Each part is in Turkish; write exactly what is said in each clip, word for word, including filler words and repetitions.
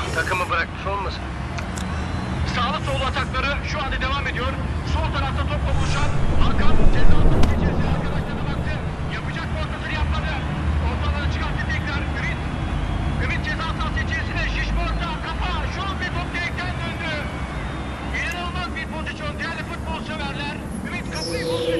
takımı bırakmış olmasın? Sağlı sollu atakları şu anda devam ediyor. Sol tarafta topla buluşan Hakan ceza sahası içerisine arkadaşlarına baktı. Yapacak mı ortasını yapmadı. Ortaları çıkarttı tekrar Ümit. Ümit ceza sahası içerisine şişme orta kafa. Şu an bir top direkten döndü. İnanılmaz bir pozisyon değerli futbol severler. Ümit kafayı buldu.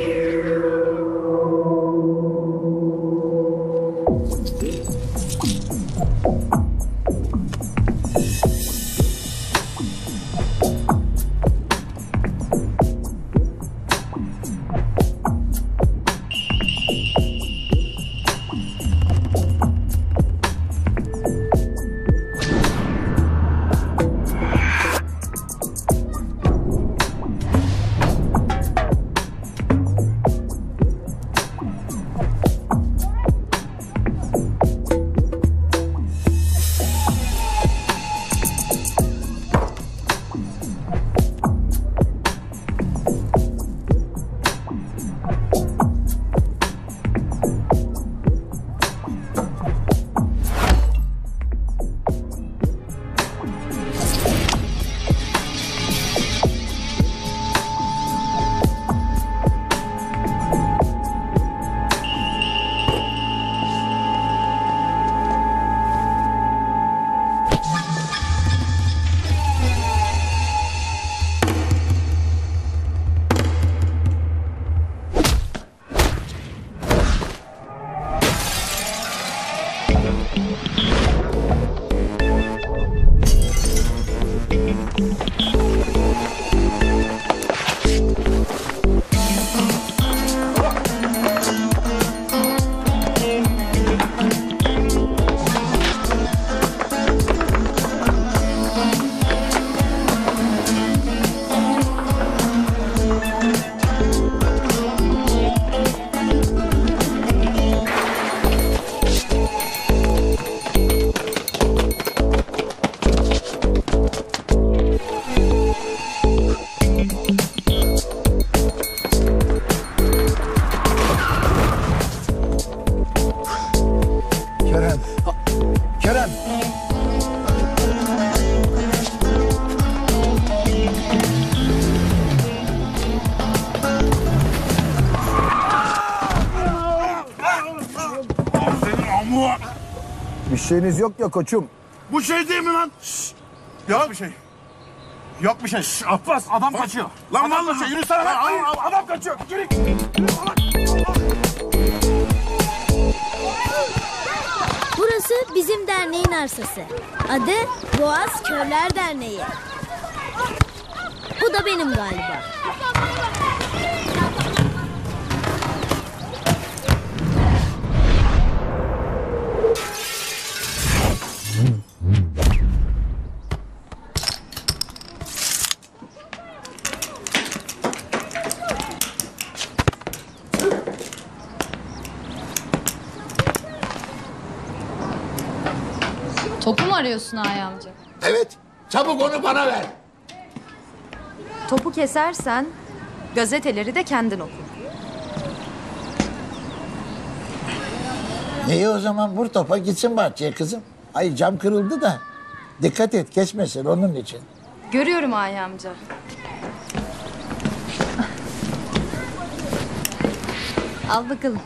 Bir şeyiniz yok ya koçum. Bu şey değil mi lan? Şşş. Yok bir şey. Yok bir şey. Şşş, Abbas adam Bak. kaçıyor. Lan adam vallahi. Kaçıyor. Yürü sana. Lan, adam, adam kaçıyor. Yürü. Yürü. Burası bizim derneğin arsası. Adı Boğaz Körler Derneği. Bu da benim galiba. Topu mu arıyorsun Ağay amca? Evet. Çabuk onu bana ver. Topu kesersen gazeteleri de kendin oku. İyi o zaman vur topa gitsin bahçeye kızım. Ay cam kırıldı da. Dikkat et kesmesin onun için. Görüyorum Ağay amca. Al bakalım.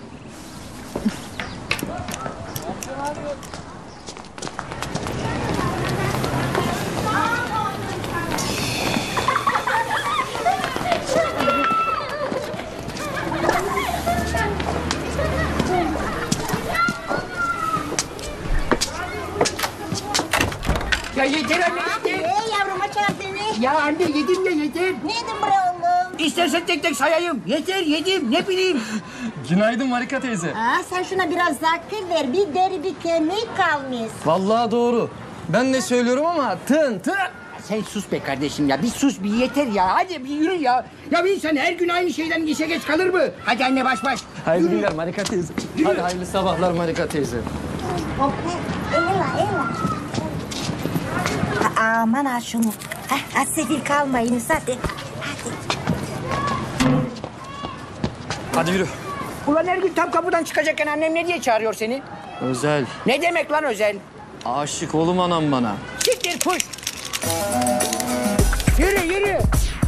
Ya yeter anne yeter. Ee yavrum aç ağzını. Ya anne yedim ya yeter. Ne yedin bre oğlum? İstersen tek tek sayayım. Yeter yedim ne bileyim. Günaydın Marika teyze. Aa, sen şuna biraz zakir ver. Bir deri bir kemik kalmış. Vallahi doğru. Ben de söylüyorum ama tın tın. Sen sus be kardeşim ya. Bir sus bir yeter ya. Hadi bir yürü ya. Ya bir insan her gün aynı şeyden işe geç kalır mı? Hadi anne baş baş. Hayırlı günler Marika teyze. Yürü. Hadi hayırlı sabahlar Marika teyze. Hop, eyvallah eyvallah. Aman ha şunu. Hah, sefil kalmayınız hadi. Hadi. Hadi yürü. Ulan her gün tam kapıdan çıkacakken annem ne diye çağırıyor seni? Özel. Ne demek lan özel? Aşık oğlum anam bana. Siktir koş. Yürü yürü.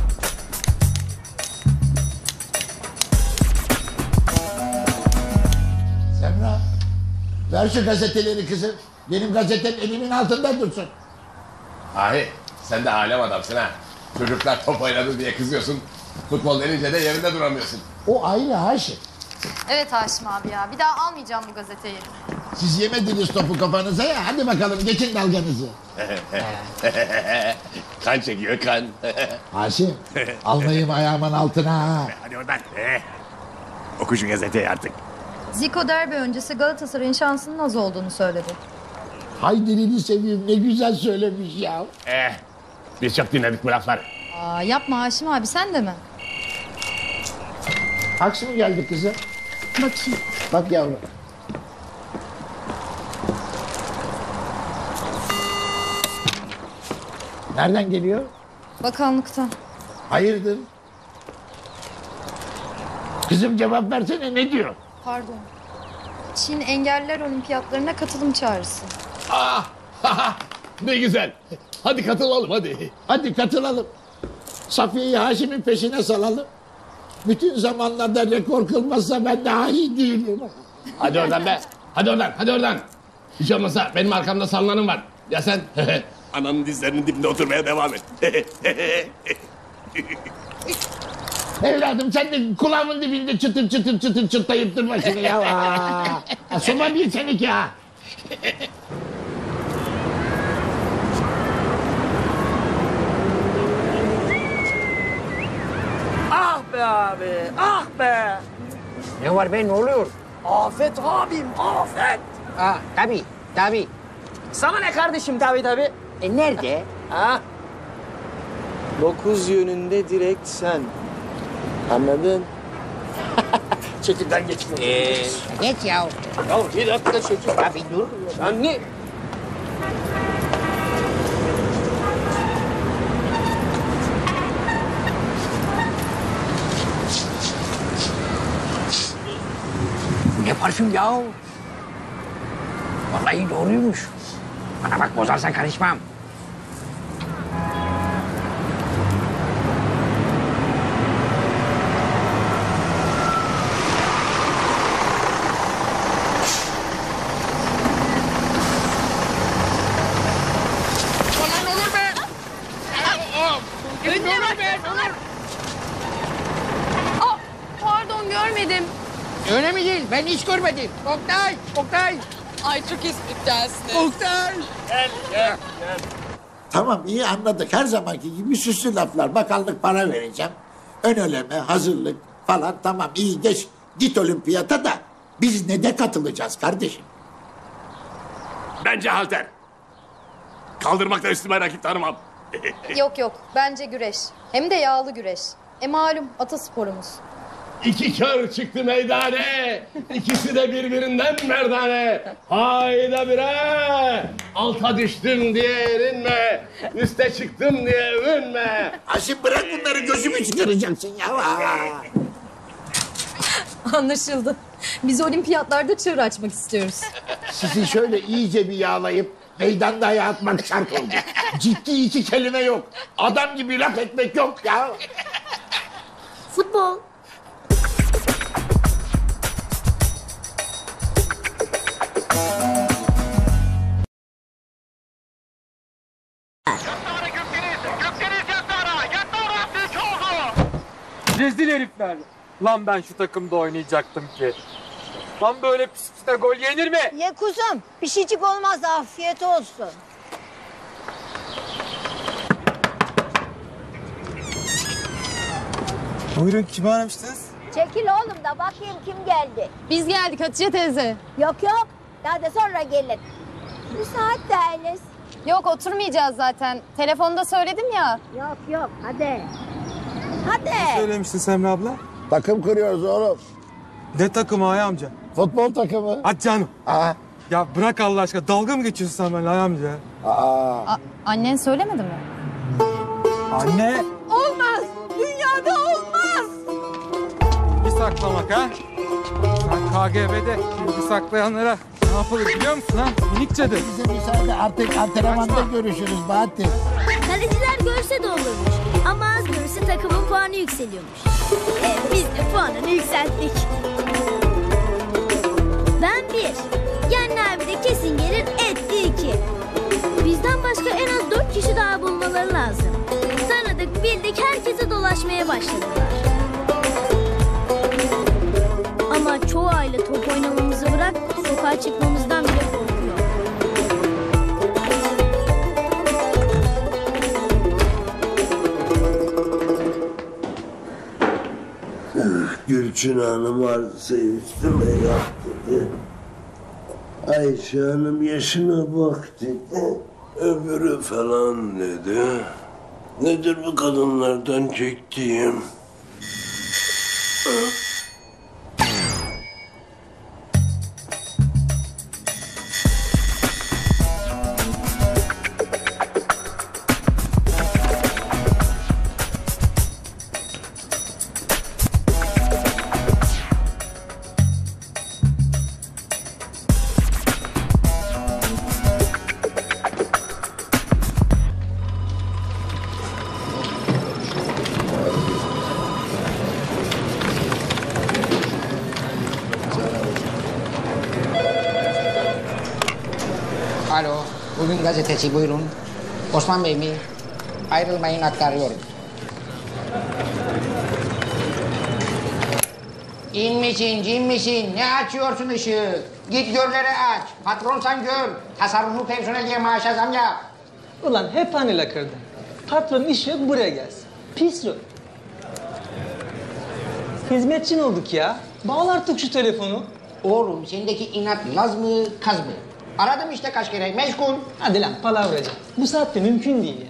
Semra, ver şu gazeteleri kızım. Benim gazetem elimin altında dursun. Ahi sen de alem adamsın ha. Çocuklar top oynadı diye kızıyorsun. Futbol denince de yerinde duramıyorsun. O ayrı Haşim. Evet Haşim abi ya. Bir daha almayacağım bu gazeteyi. Siz yemediniz topu kafanıza ya. Hadi bakalım geçin dalganızı. Kan çekiyor kan. Haşim, almayayım ayağımın altına ha. Hadi oradan. Eh. Oku şu gazeteyi artık. Zico derbi öncesi Galatasaray'ın şansının az olduğunu söyledi. Hay dilini seveyim, ne güzel söylemiş ya. Eh. Biz çok dinledik bu lafları. Aa, yapma Haşim abi, sen de mi? Aks mı geldi kızım? Bakayım. Bak yavrum. Nereden geliyor? Bakanlıktan. Hayırdır? Kızım cevap versene, ne diyor? Pardon. Çin Engelliler Olimpiyatlarına katılım çağrısı. Ah. Ne güzel. Hadi katılalım hadi. Hadi katılalım. Safiye'yi Haşim'in peşine salalım. Bütün zamanlarda rekor kılmazsa ben daha iyi değilim. Hadi oradan be. Hadi oradan. Hadi oradan. Hiç olmazsa benim arkamda sallananım var. Ya sen? Ananın dizlerinin dibinde oturmaya devam et. Evladım sen de kulağımın dibinde çıtır çıtır çıtır çıtlayıp durma şimdi ya. Aa, Soma bir senik ya. Ah be abi, ah be. Ne var be, ne oluyor? Afet abim, afet. Ha, tabii, tabii. Sana ne kardeşim tabii tabii. E nerede? Ha? Dokuz yönünde direkt sen. Anladın? Çekilden geç. Ee, geç ya. Ya bir dakika çekil. Abi dur. Anne. Bu ne parfüm ya? Vallahi doğruymuş. Bana bak, bozarsan karışmam. Ulan olur be! Önüne bak be! Olur! Aa, pardon, görmedim. Önemli değil, ben hiç görmedim. Oktay, Oktay! Ay çok espritsiniz. Oktay! Gel, gel, gel. Tamam iyi anladık. Her zamanki gibi süslü laflar. Bakanlık para vereceğim. Ön eleme, hazırlık falan. Tamam iyi geç. Git olimpiyata da biz ne de katılacağız kardeşim. Bence halter. Kaldırmakta üstüme rakip tanımam. Yok yok, bence güreş. Hem de yağlı güreş. E malum atasporumuz. İki kör çıktı meydane. İkisi de birbirinden merdane. Hayda bire. Alta düştüm diye erinme. Üste çıktım diye övünme. Haşim bırak bunları, gözümü çıkaracaksın ya. Aa. Anlaşıldı. Biz olimpiyatlarda çığır açmak istiyoruz. Sizi şöyle iyice bir yağlayıp meydanda ayağa atmak şart oldu. Ciddi iki kelime yok. Adam gibi laf etmek yok ya. Futbol. Yattara Gökdeniz. Gökdeniz Yattara. Yattara attığı oldu. Rezil herifler. Lan ben şu takımda oynayacaktım ki. Lan böyle pis pis de gol yenir mi? Ye kuzum, bir şeycik olmaz, afiyet olsun. Buyurun, kimi aramıştınız? Çekil oğlum da bakayım kim geldi. Biz geldik Hatice teyze. Yok yok, daha da sonra gelin. Müsait değiliz. Yok, oturmayacağız zaten. Telefonda söyledim ya. Yok yok, hadi. Hadi. Söylemiştin Semra abla. Takım kuruyoruz oğlum. Ne takımı Ay amca? Futbol takımı. Hadi canım. Aa. Ya bırak Allah aşkına, dalga mı geçiyorsun sen benimle Ay amca? Aa. A- annen söylemedi mi? Anne. Olmaz, dünyada olmaz. Bir saklamak ha? Sen K G B'de bilgi saklayanlara Ne yapalım biliyor musun ha? Minik cadı. Bize müsaade, artık antrenmanda görüşürüz Bahattin. Kaleciler görse de olurmuş. Ama az görse takımın puanı yükseliyormuş. E, biz de puanını yükselttik. Ben bir. Yenli abi de kesin gelir, etti iki. Bizden başka en az dört kişi daha bulmaları lazım. Tanıdık bildik herkese dolaşmaya başladılar. Ama çoğu aile top oynamamızı bırak, sokağa çıkmamızdan bile korkuyor. Gülçin Hanım arsa üstüme yap dedi. Ayşe Hanım yaşına bak dedi. Öbürü falan dedi. Nedir bu kadınlardan çektiğim? Alo, bugün gazeteci buyurun. Osman Bey mi? Ayrılmayın aktarıyorum. İn misin, cin misin? Ne açıyorsun ışığı? Git görleri aç. Patronsan gör. Tasarrufu personeliye maaşa zam yap. Ulan hep aynı lakırdı. Patronun işi yok buraya gelsin. Pis rol. Hizmetçin olduk ya. Bağla artık şu telefonu. Oğlum sendeki inat Laz mı, kaz mı? Aradım işte kaç kere, meşgul. Hadi lan palavracı. Bu saatte mümkün değil ya.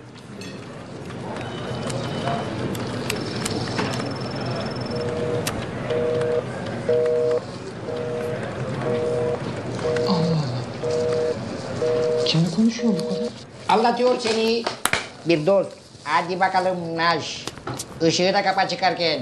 Allah Allah. Kimle konuşuyor bu kadar? Anlatıyor seni. Bir dost. Hadi bakalım Naş. Işığı da kapa çıkarken.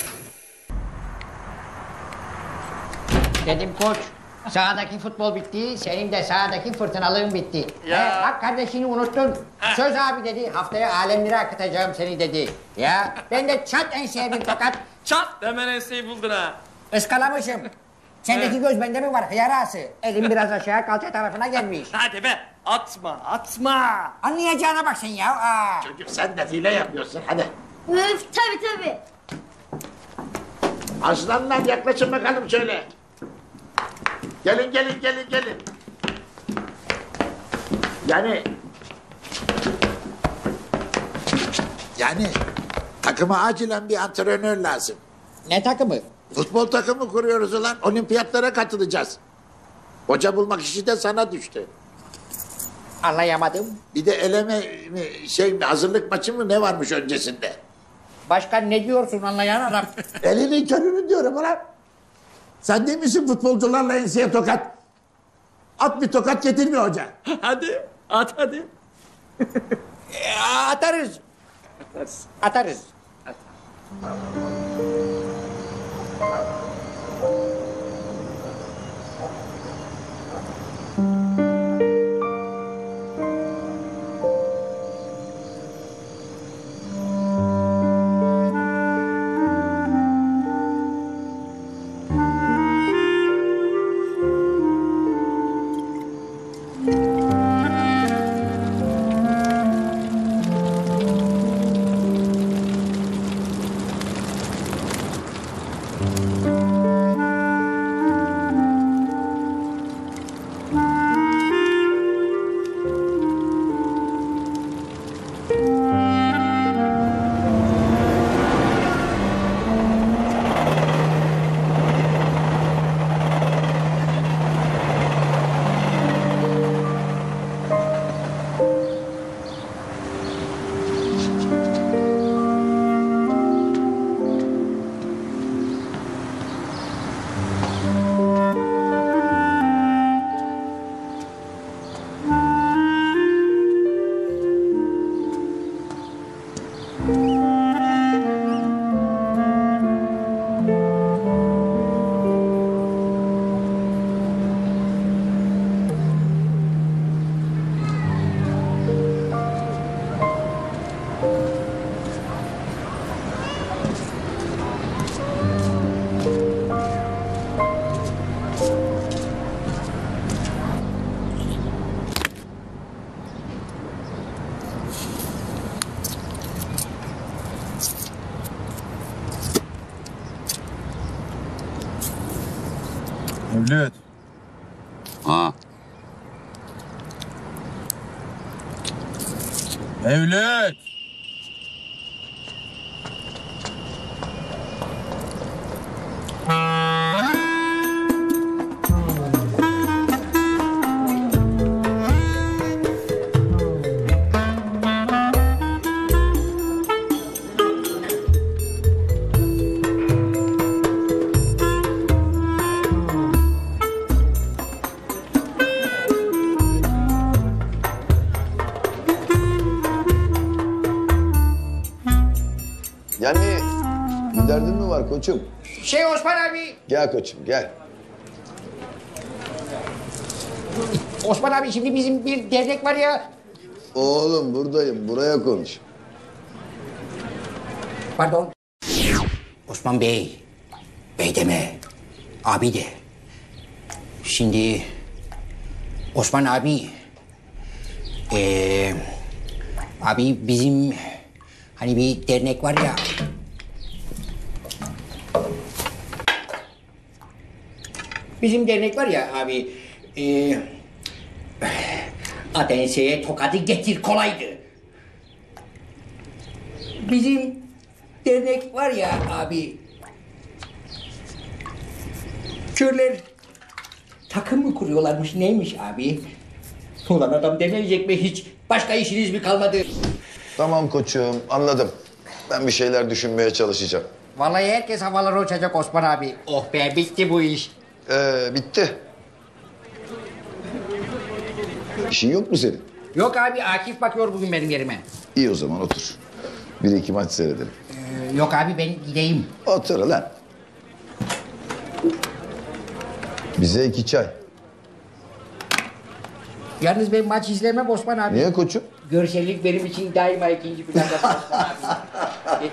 Dedim koç. Sahadaki futbol bitti, senin de sahadaki fırtınalığın bitti. Ya. He, bak kardeşini unuttun. Söz abi dedi, haftaya alemlere akıtacağım seni dedi. Ya ben de çat enseye bir tokat. Çat hemen enseyi buldun ha. Iskalamışım. Sendeki göz bende mi var hıyarası? Elim biraz aşağı kalça tarafına gelmiş. Hadi be atma atma. Anlayacağına bak sen ya. Aa. Çocuk sen de hile yapıyorsun hadi. Öf tabii tabii. Aslanlar yaklaşın bakalım şöyle. Gelin gelin gelin gelin. Yani... Yani takıma acilen bir antrenör lazım. Ne takımı? Futbol takımı kuruyoruz ulan. Olimpiyatlara katılacağız. Hoca bulmak işi de sana düştü. Anlayamadım. Bir de eleme mi, şey mi, hazırlık maçı mı ne varmış öncesinde? Başka ne diyorsun anlayan adam? Elinin körünü diyorum ulan. Sen değil misin futbolcularla enseye tokat? At bir tokat getirmiyor hoca. Hadi at hadi. E, atarız. Atarsın. Atarız. Mevlüt. Ha. Mevlüt. Yani bir derdin mi var koçum? Şey Osman abi. Gel koçum gel. Osman abi şimdi bizim bir dernek var ya. Oğlum buradayım, buraya konuş. Pardon. Osman Bey. Bey deme. Abi de. Şimdi Osman abi. Ee, abi bizim hani bir dernek var ya. Bizim dernek var ya abi. Ee, Adense'ye tokadı getir kolaydı. Bizim dernek var ya abi. Körler takım mı kuruyorlarmış neymiş abi? Ulan adam demeyecek mi hiç? Başka işiniz mi kalmadı? Tamam koçum, anladım. Ben bir şeyler düşünmeye çalışacağım. Vallahi herkes havalara uçacak Osman abi. Oh be bitti bu iş. Ee, bitti. İşin yok mu senin? Yok abi Akif bakıyor bugün benim yerime. İyi o zaman otur. Bir iki maç seyredelim. Ee, yok abi ben gideyim. Otur lan. Bize iki çay. Yalnız ben maç izlemem Osman abi. Niye koçum? Görsellik benim için daima ikinci planda Osman abi.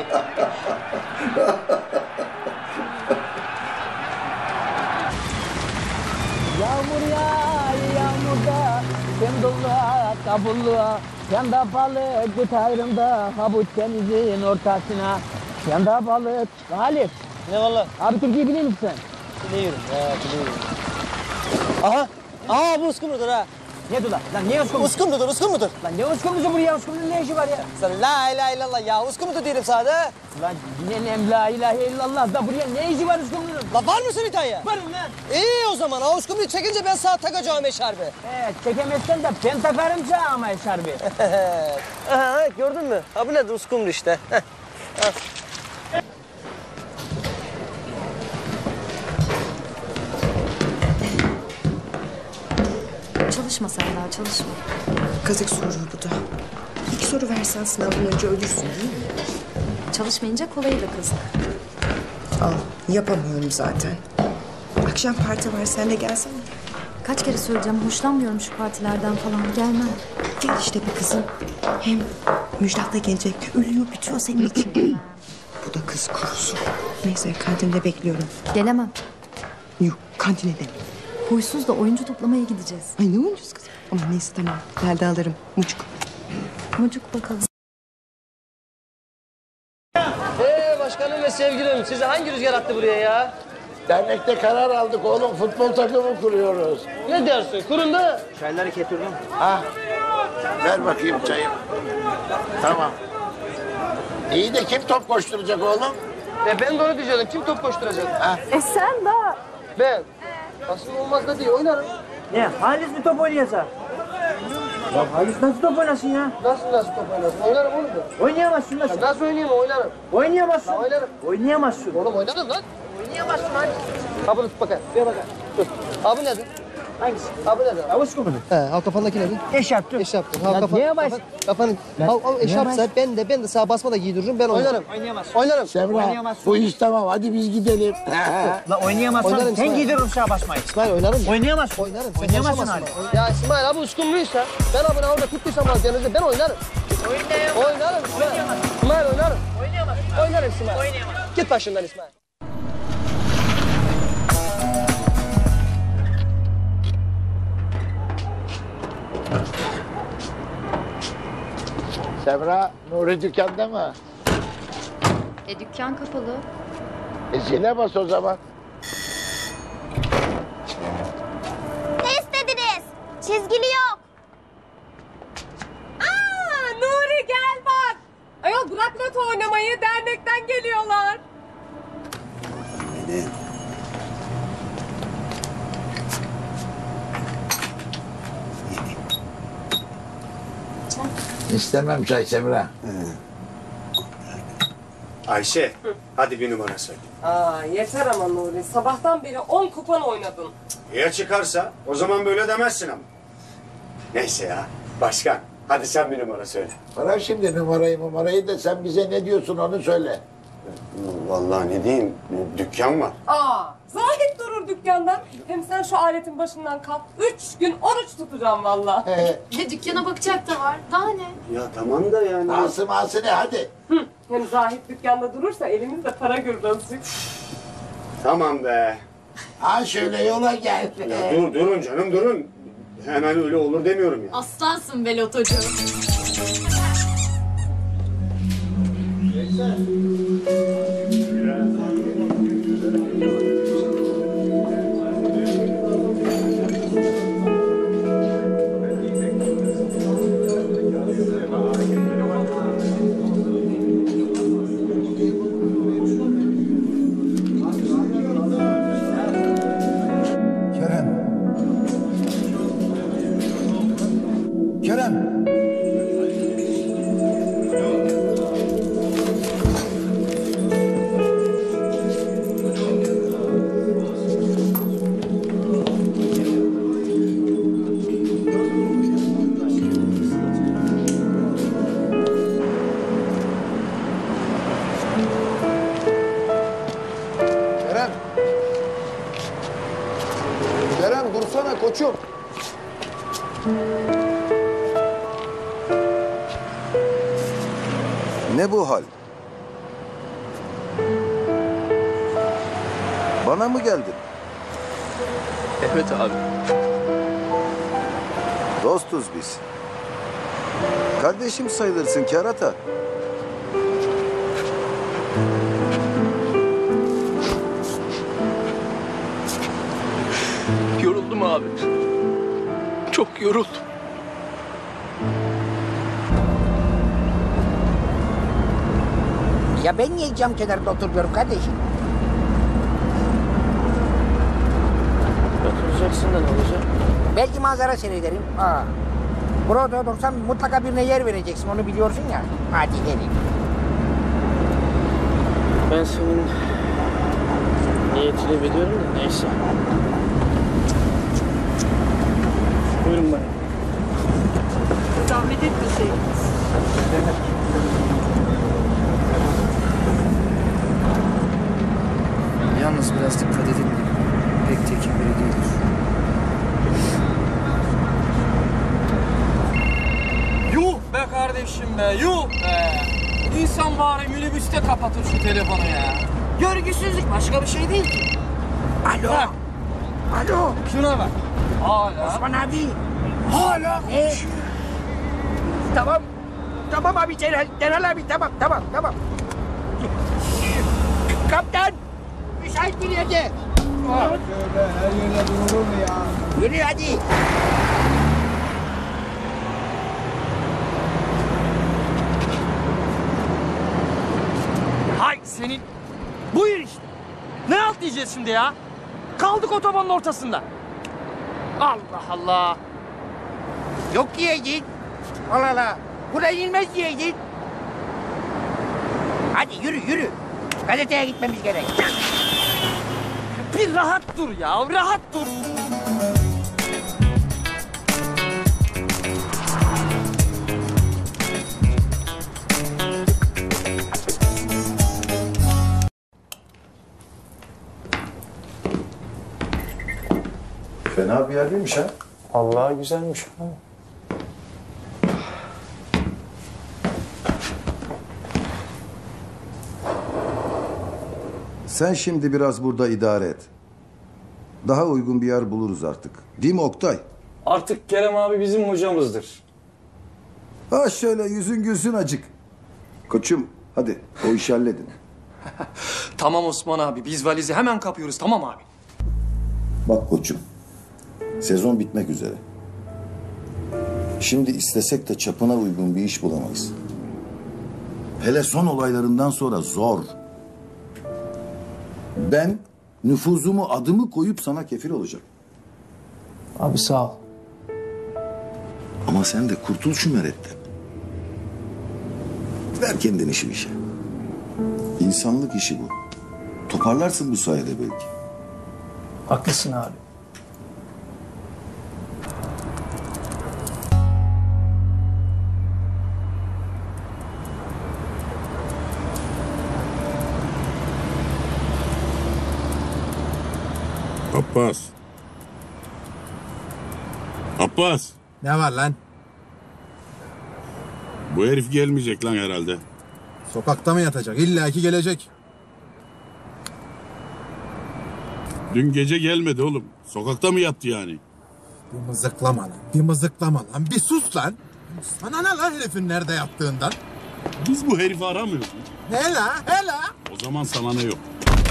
Yağmur yağ, yağmurda, sen doluğa, kabulluğa, yanda balık gıtarında, habuç denizin ortasına, yanda balık. Halit. Ne valla? Abi Türkiye'yi biliyor musun sen? Biliyorum, he biliyorum. Aha, aha bu uskumrudur ha. Ne dur lan? Lan ne uskumru? Uskumrudur, uskumrudur. Lan ne uskumrusu buraya? Uskumrunun ne işi var ya? Sen la ilahe illallah ya, uskumrudur diyelim sana da. Lan yine nem la ilahe illallah da buraya ne işi var uskumrunun? La var mısın İtalya? Varım lan. İyi o zaman, ha uskumruyu çekince ben sana takacağım eşarbi. Evet çekemezsen de ben takarım sana ama eşarbi. Aha, gördün mü? Ha bu nedir uskumru işte. Çalışma sen daha çalışma. Kazık soru bu da. İlk soru versen sınavdan önce ölürsün değil mi? Çalışmayınca kolayı da kızım. Al, yapamıyorum zaten. Akşam parti var, sen de gelsene. Kaç kere söyleyeceğim hoşlanmıyorum şu partilerden falan gelmem. Gel işte bir kızım. Hem Müjdat da gelecek. Ölüyor, bitiyor senin için. Bu da kız kurusu. Neyse, kantinde bekliyorum. Gelemem. Yok, kantine de. Huysuz da oyuncu toplamaya gideceğiz. Ay ne oyuncusu kızım? Ama neyse tamam, ben de alırım. Mucuk. Mucuk bakalım. Ee başkanım ve sevgilim, sizi hangi rüzgar attı buraya ya? Dernekte karar aldık oğlum. Futbol takımı kuruyoruz. Ne dersin? Kurun da. Çayları getirdim. Ah, ver bakayım çayı. Tamam. İyi de kim top koşturacak oğlum? E ben de onu diyecektim. Kim top koşturacak? Ha? E sen de. Ben. Aslında olmaz da değil, oynarım. Ne? Halis mi top oynayasa? Ya Halis nasıl top oynasın ya? Nasıl nasıl top oynasın? Oynarım oğlum da. Oynayamazsın nasıl? Nasıl oynayayım? Oynarım. Oynayamazsın. Ya oynarım. Oynayamazsın. Oğlum oynarım lan. Oynayamazsın hadi. Ha bunu tut bakayım. Ver bakayım. Tut. Ha bu nedir? Hangisi? Ha bu nedir? Avuz kumru. He, al kafandaki nedir? Eşarp dur. Eşarptır. Al Ya kafan. niye baş- Kafan, kafanın. Al al eşarpsa ben de ben de sana basma da giydiririm ben oynarım. Oynayamazsın. Oynarım. Semra, bu iş tamam. Hadi biz gidelim. La oynayamazsan Oynarım sen İsmail. giydir uçağa basmayı. İsmail oynarım. Oynayamazsın. Oynarım. Sen Oynayamazsın konuşamazsın. hadi. Ya İsmail abi uskumruysa ben abone orada tuttuysam az denizde ben oynarım. Oynayamazsın. Oynarım İsmail. İsmail oynarım. Oynayamazsın. Oynarım İsmail. Oynayamazsın. Git başımdan İsmail. Semra, Nuri dükkanda mı? E dükkan kapalı. E zile bas o zaman. Çizgili yok. Aa, Nuri gel bak. Ayol bırak loto oynamayı, dernekten geliyorlar. İstemem çay Semra. Ayşe, hadi bir numara söyle. Aa, yeter ama Nuri. Sabahtan beri on kupon oynadın. Ya çıkarsa? O zaman böyle demezsin ama. Neyse ya, başkan. Hadi sen bir numara söyle. Bırak şimdi numarayı numarayı da sen bize ne diyorsun onu söyle. Vallahi ne diyeyim, dükkan var. Aa, Zahit durur dükkanda. Hem sen şu aletin başından kalk. Üç gün oruç tutacağım vallahi. Ee, Ne dükkana bakacak da var. Daha ne? Ya tamam da yani. Asım Asım ne hadi. Hı, hem Zahit dükkanda durursa elimizde para gürbazcık. Tamam be. Ha şöyle yola gel. Ya dur, durun canım, durun. Hemen öyle olur demiyorum ya. Aslansın be lotocu. Kerem. Kerem. Kerem. Kerem dursana koçum. Ne bu hal? Bana mı geldin? Evet abi. Dostuz biz. Kardeşim sayılırsın kerata. Yoruldum abi. Çok yoruldum. Ya ben niye cam kenarında oturuyorum kardeşim? Oturacaksın da ne olacak? Belki manzara seyrederim. Aa. Burada otursam mutlaka birine yer vereceksin, onu biliyorsun ya. Hadi gelin. Ben senin niyetini biliyorum da neyse. Buyurun bana. Zahmet etmeseydiniz. Yalnız biraz dikkat edin. Pek tekin biri değildir. Yuh be kardeşim be, yuh be. İnsan bari minibüste kapatır şu telefonu ya. Görgüsüzlük başka bir şey değil ki. Alo. Bak. Alo. Şuna bak. Hala. Osman abi. Hala Ne? konuşuyor. Tamam. Tamam abi Celal, Celal abi tamam tamam tamam. Kaptan. Müsait bir yerde. Şöyle her yerde durulur mu ya? Yürü hadi. Hay senin. Buyur işte. Ne alt diyeceğiz şimdi ya? Kaldık otobanın ortasında. Allah Allah. Yok diyeydin. Allah Allah. Buraya inmez diyeydin. Hadi yürü yürü. Gazeteye gitmemiz gerek. Bir rahat dur ya, rahat dur. Fena bir yer değilmiş ha. Allah güzelmiş. Sen şimdi biraz burada idare et. Daha uygun bir yer buluruz artık. Değil mi Oktay? Artık Kerem abi bizim hocamızdır. Ha şöyle yüzün gülsün acık. Koçum hadi o işi halledin. Tamam Osman abi, biz valizi hemen kapıyoruz, tamam abi. Bak koçum, sezon bitmek üzere. Şimdi istesek de çapına uygun bir iş bulamayız. Hele son olaylarından sonra zor. Ben nüfuzumu, adımı koyup sana kefil olacağım. Abi sağ ol. Ama sen de kurtul şu meretten. Ver kendini şu işe. İnsanlık işi bu. Toparlarsın bu sayede belki. Haklısın abi. Abbas. Abbas. Ne var lan? Bu herif gelmeyecek lan herhalde. Sokakta mı yatacak? İlla ki gelecek. Dün gece gelmedi oğlum. Sokakta mı yattı yani? Bir mızıklama lan. Bir mızıklama lan. Bir sus lan. Sana ne lan herifin nerede yattığından? Biz bu herifi aramıyoruz. Hela hela. O zaman sana ne yok?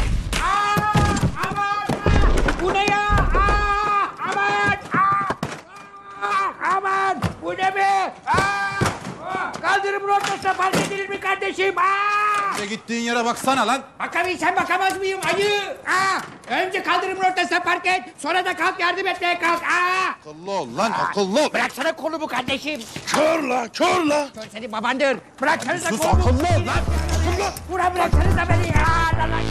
Bu ne ya? Aa, aman! Aa, aa, aman! Bu ne be? Aa, kaldırımın ortasına fark edilir mi kardeşim? Aa! Önce gittiğin yere baksana lan. Bakabilsem bakamaz mıyım ayı? Aa! Önce kaldırımın ortasına park et. Sonra da kalk yardım etmeye kalk. Aa! Akıllı ol lan, akıllı ol. Bıraksana kolumu kardeşim. Kör la, kör la. Kör senin babandır. Bıraksanıza Sus, kolumu. akıllı ol lan. Akıllı ol. Bura bıraksanıza beni ya. Lan, lan.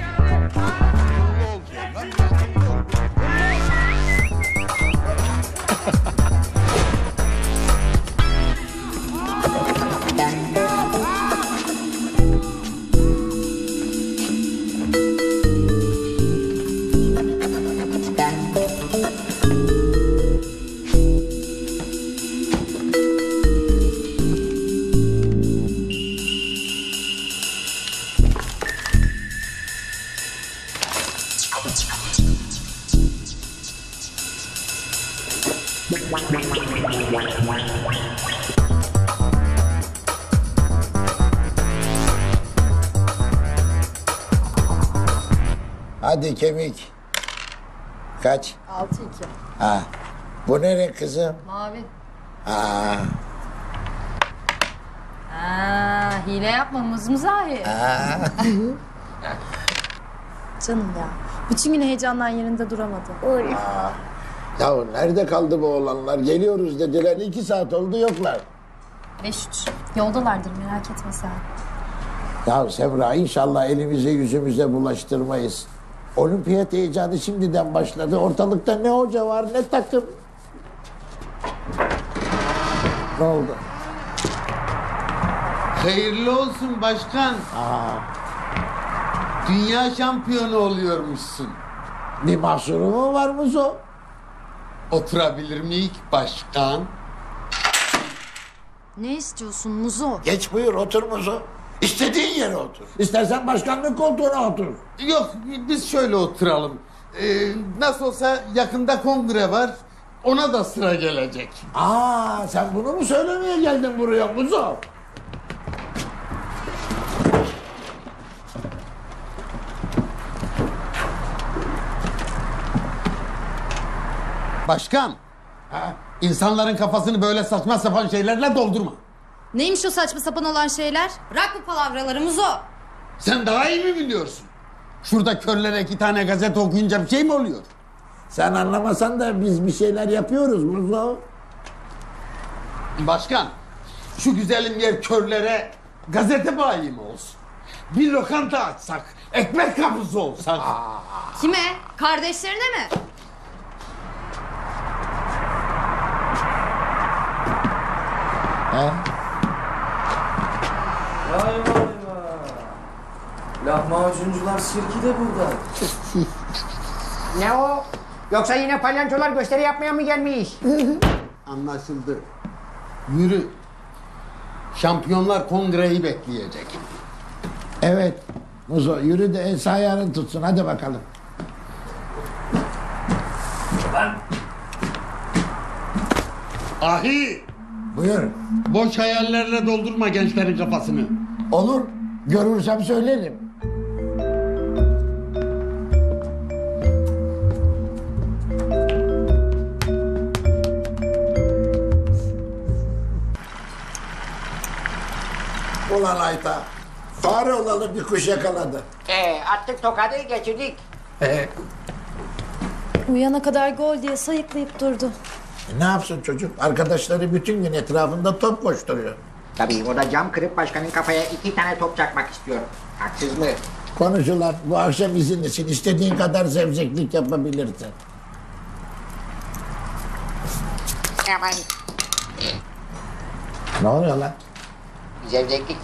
Hadi kemik. Kaç? Altı iki. Ha. Bu ne renk kızım? Mavi. Ha. Aa, hile yapma mızmızahi. Ha. Canım ya. Bütün gün heyecandan yerinde duramadı. Ha. Ya nerede kaldı bu oğlanlar? Geliyoruz dediler. iki saat oldu yoklar. Beş üç. Yoldalardır merak etme sen. Ya Semra inşallah elimize yüzümüze bulaştırmayız. Olimpiyat heyecanı şimdiden başladı. Ortalıkta ne hoca var ne takım. Ne oldu? Hayırlı olsun başkan. Aa. Dünya şampiyonu oluyormuşsun. Bir mahsuru mu var Muzo? Oturabilir miyik başkan? Ne istiyorsun Muzo? Geç buyur otur Muzo. İstediğin yere otur. İstersen başkanlık koltuğuna otur. Yok biz şöyle oturalım. Ee, nasıl olsa yakında kongre var. Ona da sıra gelecek. Aa, sen bunu mu söylemeye geldin buraya Muzo? Başkan. Ha? İnsanların kafasını böyle saçma sapan şeylerle doldurma. Neymiş o saçma sapan olan şeyler? Bırak bu palavraları Muzo. Sen daha iyi mi biliyorsun? Şurada körlere iki tane gazete okuyunca bir şey mi oluyor? Sen anlamasan da biz bir şeyler yapıyoruz Muzo. Başkan, şu güzelim yer körlere gazete bayi mi olsun? Bir lokanta açsak, ekmek kapısı olsak. Kime? Kardeşlerine mi? He? Vay vay vay. Lahmacuncular sirki de burada. Ne o? Yoksa yine palyançolar gösteri yapmaya mı gelmiş? Anlaşıldı. Yürü. Şampiyonlar kongreyi bekleyecek. Evet. Muzo yürü de el ayarın tutsun. Hadi bakalım. Ahi! Buyur. Boş hayallerle doldurma gençlerin kafasını. Olur. Görürsem söylerim. ulan Ayta. Fare olalı bir kuş yakaladı. Ee, attık tokadı geçirdik. Uyana kadar gol diye sayıklayıp durdu. E, ne yapsın çocuk? Arkadaşları bütün gün etrafında top koşturuyor. Tabii o da cam kırıp başkanın kafaya iki tane top çakmak istiyor. Haksız mı? Konuşulan bu akşam izinlisin. İstediğin kadar zevzeklik yapabilirsin. Aman. Ne oluyor lan? Zevzeklik.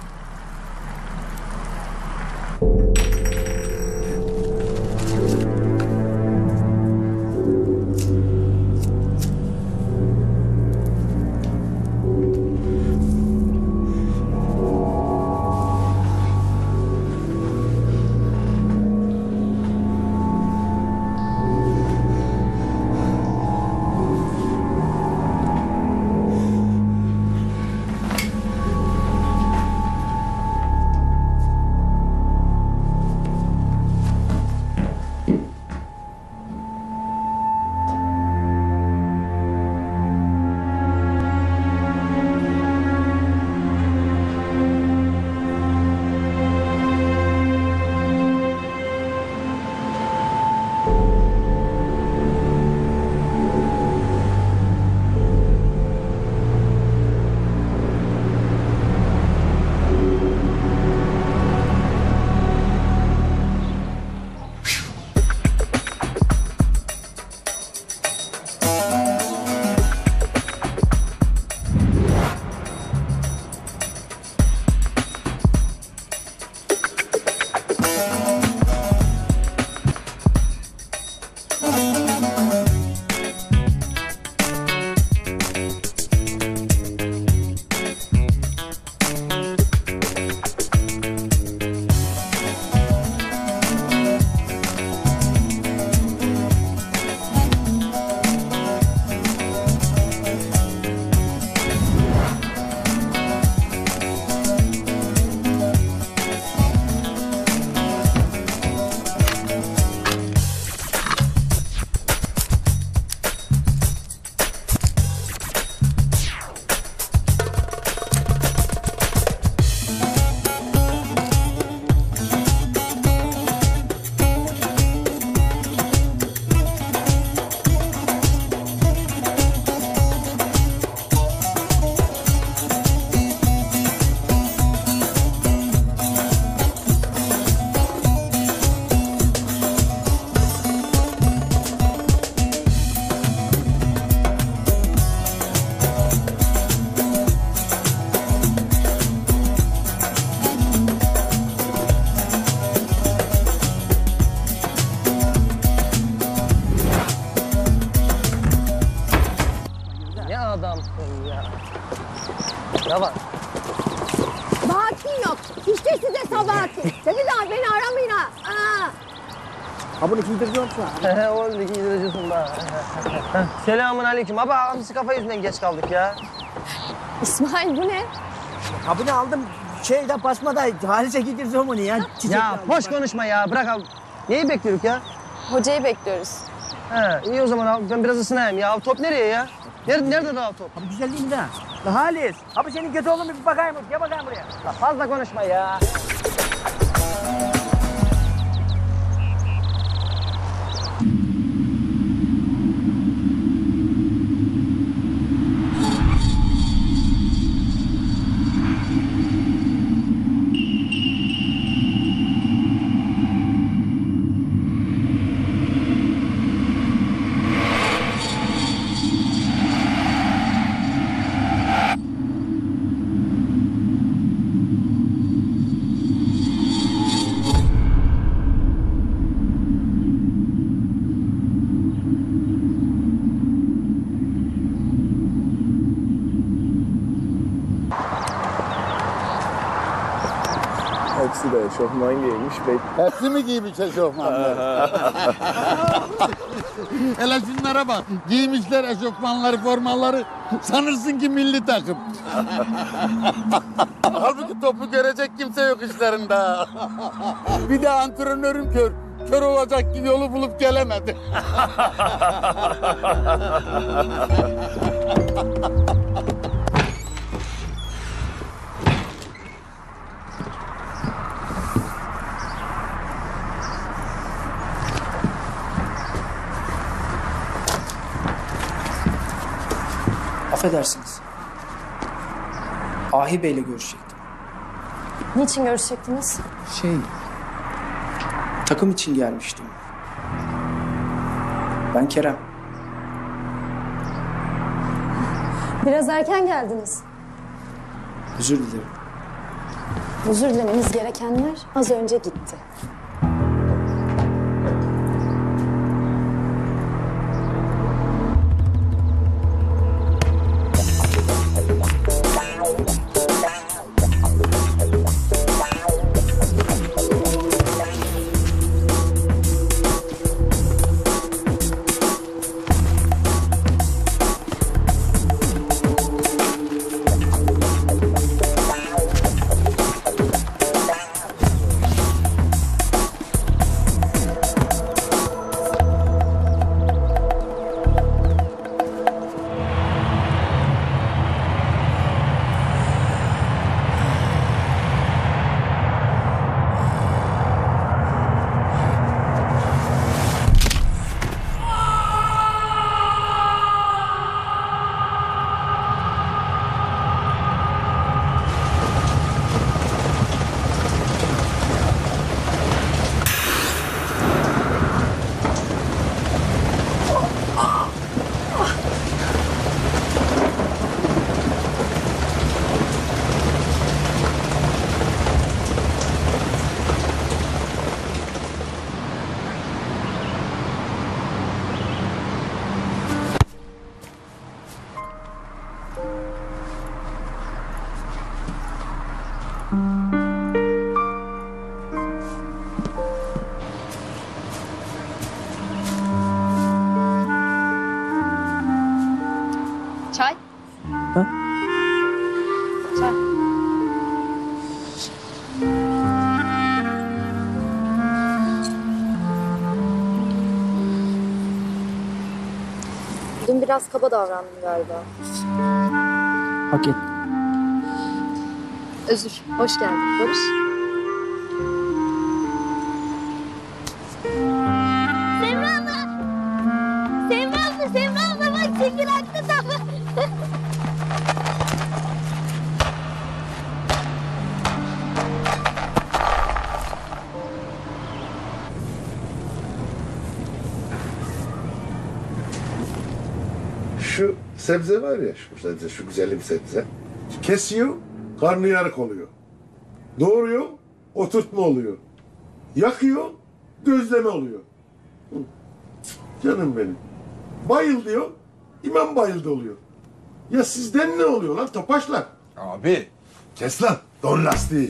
adamsın ya. Ne var? Sabahatin yok. İşte size Sabahatin. Tabii daha beni aramayın ha. Aa. Ha bunu giydireceğim sana. Oldu giydireceksin bana. Selamun aleyküm. Abi hamsi kafa yüzünden geç kaldık ya. İsmail bu ne? Ha bunu aldım şeyde basmada halice giydireceğim onu ya. Çiçek ya aldım. boş konuşma ya. Bırak abi. Neyi bekliyoruz ya? Hocayı bekliyoruz. He, iyi o zaman abi. Ben biraz ısınayım ya. Top nereye ya? Nerede, nerede daha top? Abi güzel değil mi de? La Halis. Abi senin kötü oğlun bir bakayım. Gel bakayım buraya. La fazla konuşma ya. Hepsi de eşofman giymiş. Bek Hepsi mi giymiş eşofmanları? Hele şunlara bak. Giymişler eşofmanları, formaları. Sanırsın ki milli takım. Halbuki topu görecek kimse yok işlerinde. Bir de antrenörüm kör. Kör olacak ki yolu bulup gelemedi. Affedersiniz. Ahi Bey'le görüşecektim. Niçin görüşecektiniz? Şey... Takım için gelmiştim. Ben Kerem. Biraz erken geldiniz. Özür dilerim. Özür dilemeniz gerekenler az önce gitti. Çay. Ha? Çay. Dün biraz kaba davrandım galiba. Hak et. Özür. Hoş geldin. Barış. Semra abla! Semra abla, Semra abla bak çekil attı da. Şu sebze var ya, şu sebze, şu güzelim sebze. Kesiyor, karnıyarık oluyor. Doğruyor, oturtma oluyor. Yakıyor, gözleme oluyor. Hı. Canım benim. Bayıl diyor, imam bayıldı oluyor. Ya sizden ne oluyor lan topaşlar? Abi kes lan don lastiği.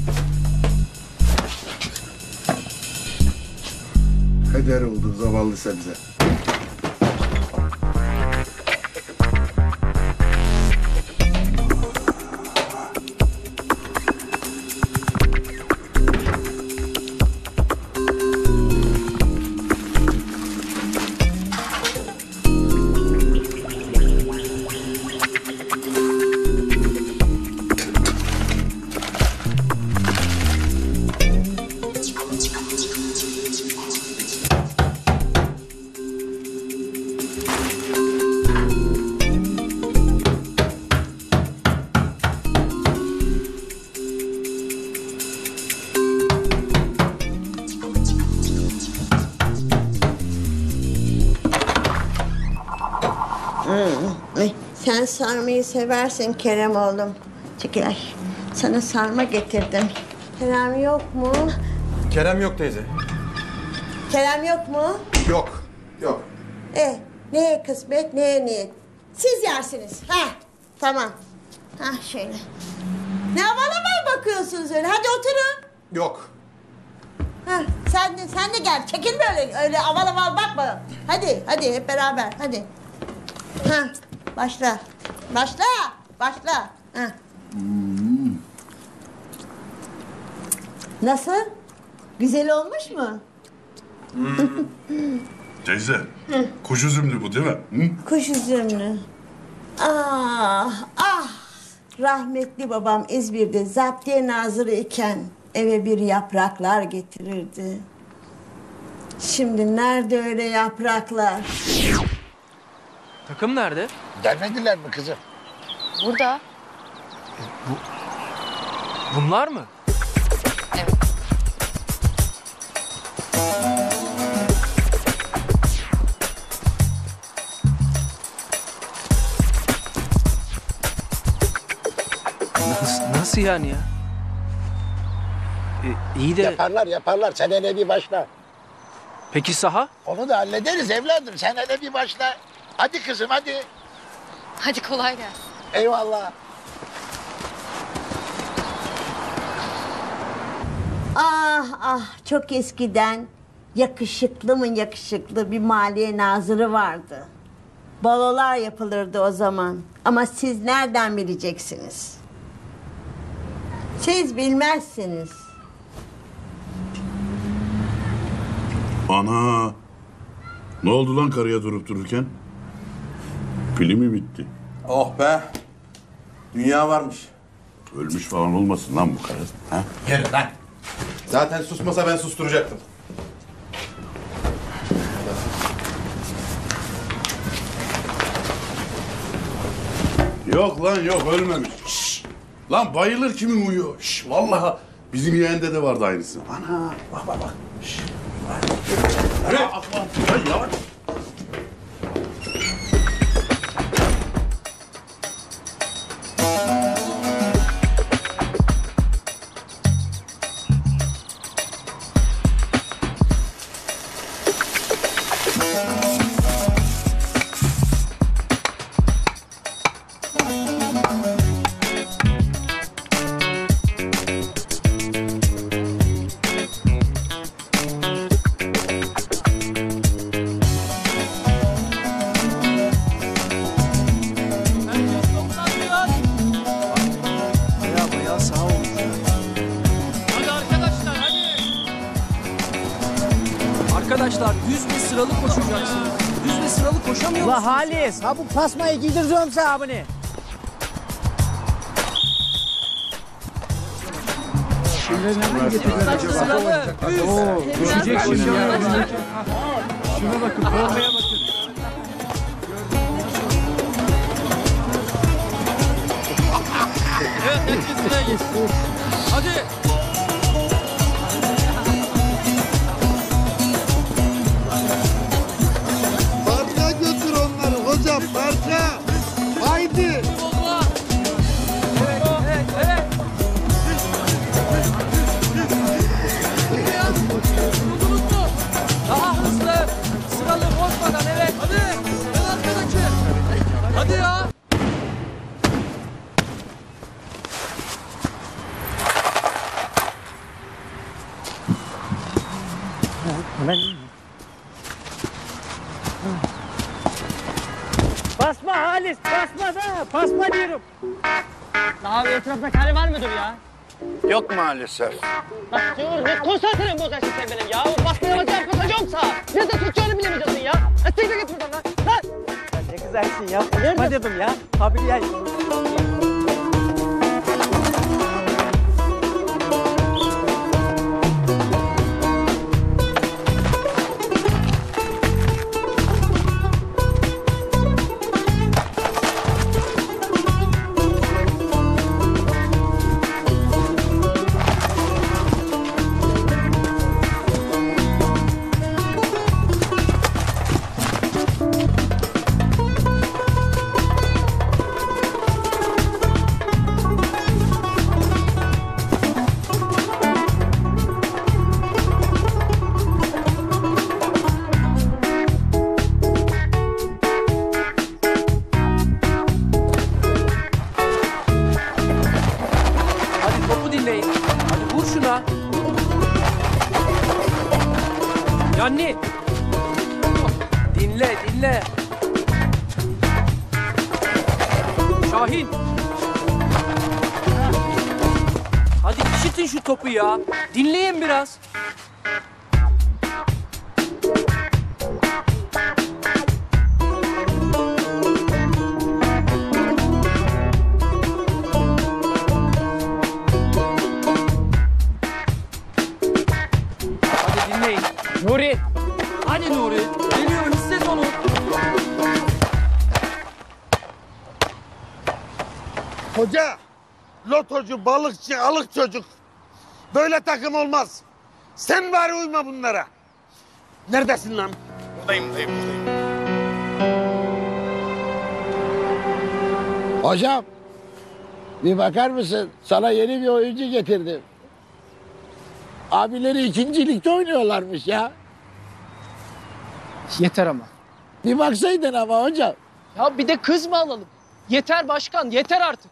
Kader oldu zavallı sebze. Ay, sen sarmayı seversin Kerem oğlum. Çekil ay. Sana sarma getirdim. Kerem yok mu? Kerem yok teyze. Kerem yok mu? Yok. Yok. E, neye kısmet, neye niyet? Siz yersiniz. Ha, tamam. Ha şöyle. Ne havalı mı bakıyorsunuz öyle? Hadi oturun. Yok. Ha, sen de sen de gel. Çekil böyle. Öyle aval aval bakma. Hadi, hadi hep beraber. Hadi. Ha, başla. Başla. Başla. Ha. Hmm. Nasıl? Güzel olmuş mu? Teyze, Hı. kuş üzümlü bu değil mi? Hı? Kuş üzümlü. Ah, ah. Rahmetli babam İzmir'de zaptiye nazırı iken eve bir yapraklar getirirdi. Şimdi nerede öyle yapraklar? Takım nerede? Gelmediler mi kızım? Burada. Bunlar mı? Evet. Nasıl, nasıl yani ya? E, iyi de... Yaparlar yaparlar. Sen hele bir başla. Peki saha? Onu da hallederiz evladım. Sen hele bir başla. Hadi kızım hadi. Hadi kolay gelsin. Eyvallah. Ah ah çok eskiden yakışıklı mı yakışıklı bir maliye nazırı vardı. Balolar yapılırdı o zaman. Ama siz nereden bileceksiniz? Siz bilmezsiniz. Ana! Ne oldu lan karıya durup dururken? Pili mi bitti? Oh be. Dünya varmış. Ölmüş falan olmasın lan bu karı. Ha? Gelin lan. Zaten susmasa ben susturacaktım. Yok lan yok ölmemiş. Şşş! Lan bayılır kimin uyuyor. Şşş, vallahi bizim yeğende de vardı aynısı. Ana bak bak bak. Şşş. Hadi. Hadi yavaş. Arkadaşlar düz ve sıralı koşacaksınız. Düz ve sıralı koşamıyor musunuz? La Halis, ha bu pasmayı giydireceğim sahabını. Sıralı, düz. Düşecek şimdi ya. Şuna bakın, formaya bakın. Evet, herkes sıraya geçsin. Hadi. Parka götür onları hocam parka. Haydi. Evet, evet, evet. Daha hızlı. Sıralı bozmadan evet. Hadi. En arkadaki. Hadi ya. Basma Halis, basma da, basma diyorum. Daha bir etrafta karı var mıdır ya? Yok maalesef. Bak diyor, ne konsantrem bozarsın sen benim ya. O basmaya bakacağım kasa yoksa. Nerede tutacağını bilemeyeceksin ya. Estek de git buradan lan. Lan! Sen ne güzelsin ya. Nerede dedim ya? Abi ya. Hadi topu dinleyin. Hadi vur şuna. Yanni. Dinle, dinle. Şahin. Hadi işitin şu topu ya. Dinleyin biraz. Hadi dinleyin. Nuri. Hadi Nuri. Geliyor, hisset onu. Hoca, lotocu, balıkçı, alık çocuk. Böyle takım olmaz. Sen bari uyma bunlara. Neredesin lan? Buradayım, buradayım, buradayım. Hocam, bir bakar mısın? Sana yeni bir oyuncu getirdim. Abileri ikinci ligde oynuyorlarmış ya. Yeter ama. Bir baksaydın ama hocam. Ya bir de kız mı alalım? Yeter başkan, yeter artık.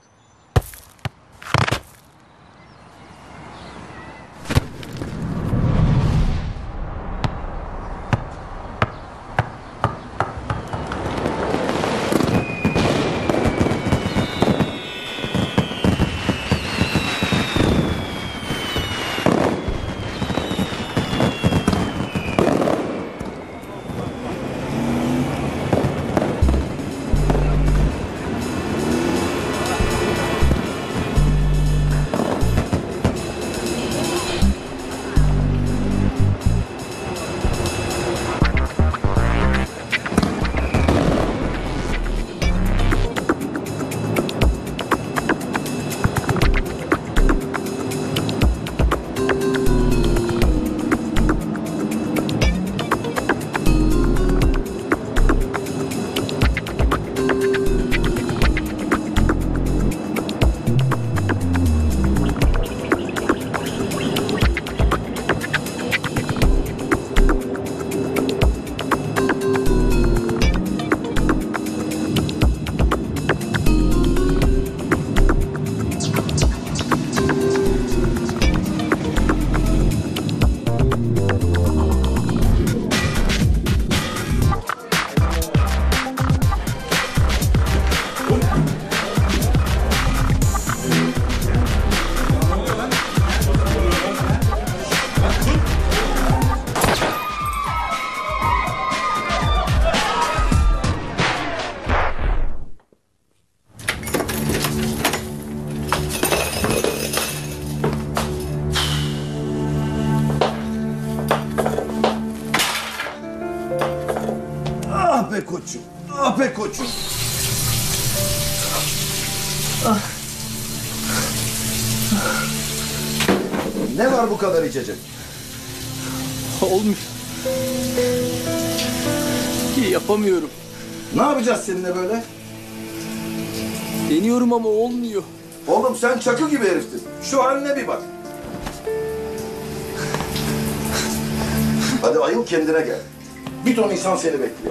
Ah be koçum, ah be koçum. Ah. Ne var bu kadar içecek? Olmuyor. Yapamıyorum. Ne yapacağız seninle böyle? Deniyorum ama olmuyor. Oğlum sen çakı gibi heriftin. Şu haline bir bak. Hadi ayıl kendine gel. Bir ton insan seni bekliyor.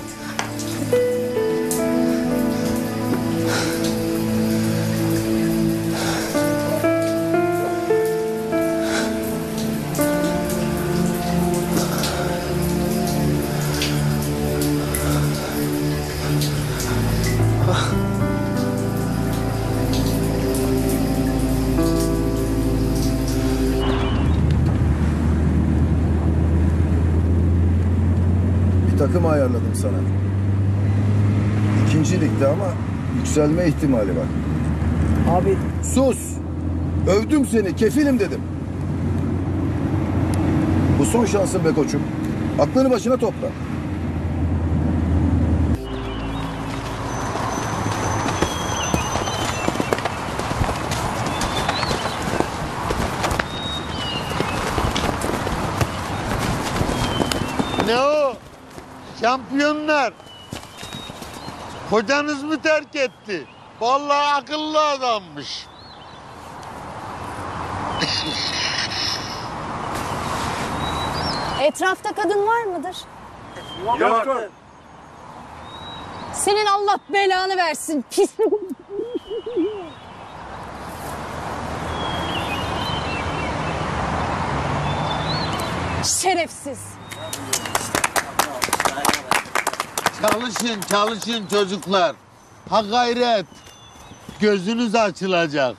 Bir takım ayarladım sana. İkinci ligde ama yükselme ihtimali var. Abi. Sus! Övdüm seni, kefilim dedim. Bu son şansın be koçum. Aklını başına topla. Ne o? Şampiyonlar. Hocanız mı terk etti? Vallahi akıllı adammış. Etrafta kadın var mıdır? Yok. Senin Allah belanı versin. Pis. Şerefsiz. Çalışın, çalışın çocuklar. Ha gayret. Gözünüz açılacak.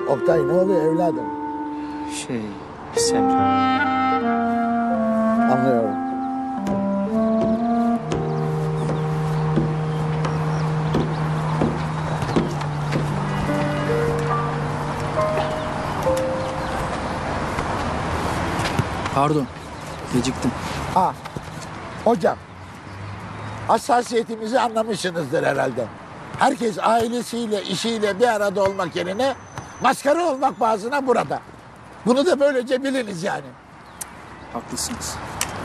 Oktay ne oluyor evladım? Şey, Semra. Anlıyorum. Pardon, geciktim. Ha, hocam. Hassasiyetimizi anlamışsınızdır herhalde. Herkes ailesiyle, işiyle bir arada olmak yerine maskara olmak bazına burada. Bunu da böylece biliniz yani. Haklısınız.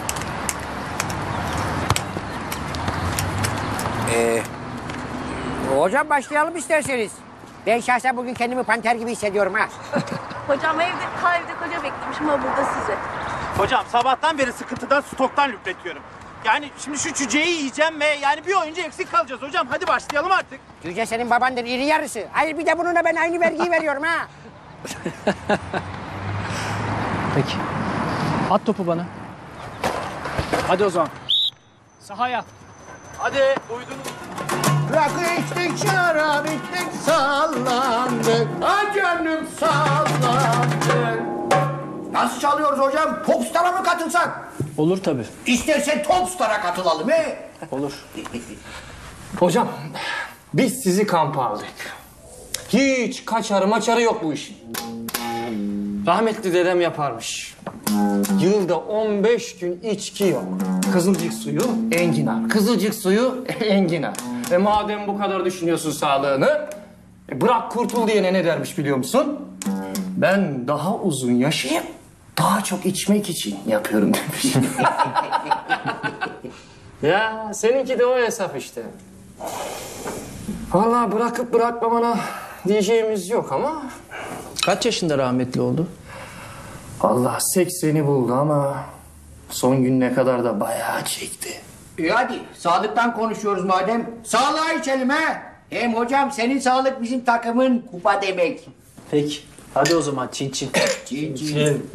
Ee, hocam başlayalım isterseniz. Ben şahsen bugün kendimi panter gibi hissediyorum ha. Hocam evde kahvede koca beklemişim ama burada size. Hocam sabahtan beri sıkıntıdan stoktan lüpletiyorum. Yani şimdi şu cüceyi yiyeceğim ve yani bir oyuncu eksik kalacağız hocam. Hadi başlayalım artık. Cüce senin babandır iri yarısı. Hayır bir de bununla ben aynı vergiyi veriyorum ha. Peki. At topu bana. Hadi o zaman. Sahaya. Hadi uydun. Rakı içtik, şarap içtik, sallandık. Ah canım sallandık. Nasıl çalıyoruz hocam? Popstar'a mı katılsak? Olur tabii. İstersen Topstar'a katılalım he. Olur. Hocam, biz sizi kampa aldık. Hiç kaçarı maçarı yok bu işin. Rahmetli dedem yaparmış. Yılda on beş gün içki yok. Kızılcık suyu enginar. Kızılcık suyu enginar. E madem bu kadar düşünüyorsun sağlığını, e bırak kurtul diyene ne dermiş biliyor musun? Ben daha uzun yaşayıp daha çok içmek için yapıyorum demiş. Ya seninki de o hesap işte. Vallahi bırakıp bırakmamana diyeceğimiz yok ama... Kaç yaşında rahmetli oldu? Allah sekseni buldu ama son gününe kadar da bayağı çekti. E hadi sağlıktan konuşuyoruz madem. Sağlığa içelim ha. Hem hocam senin sağlık bizim takımın kupa demek. Peki. Hadi o zaman çin çin. Çin çin.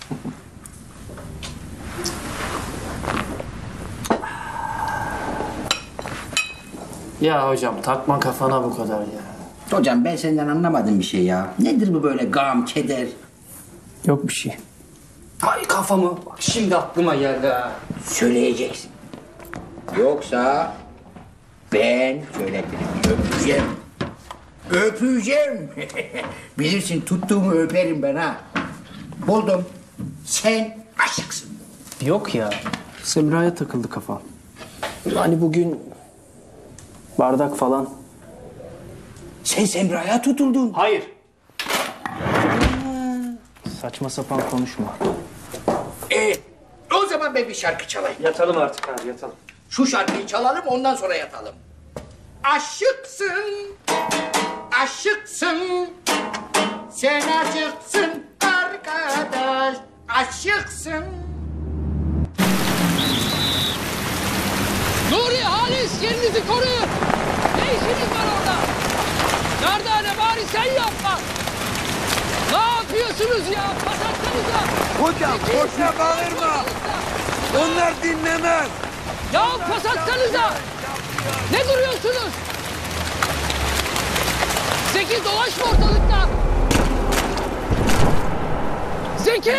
Ya hocam takma kafana bu kadar ya. Hocam ben senden anlamadım bir şey ya. Nedir bu böyle gam, keder? Yok bir şey. Ay kafamı. Bak şimdi aklıma geldi ha. Söyleyeceksin. Yoksa ben söyletirim. Öpeceğim. Öpeceğim. Bilirsin tuttuğumu öperim ben ha. Buldum. Sen aşıksın. Yok ya. Semra'ya takıldı kafam. Hani bugün bardak falan. Sen Semra'ya tutuldun. Hayır. Saçma sapan konuşma. Ee, o zaman ben bir şarkı çalayım. Yatalım artık abi yatalım. Şu şarkıyı çalalım ondan sonra yatalım. Aşıksın, aşıksın, sen aşıksın arkadaş, aşıksın. Nuri, Halis yerinizi koruyun. Ne işiniz var orada? Nardane bari sen yapma. Ne yapıyorsunuz ya? Patlatsanıza. Hocam boşuna bağırma. Onlar dinlemez. Ya pas atsanıza! Ne duruyorsunuz? Zeki dolaşma ortalıkta! Zeki!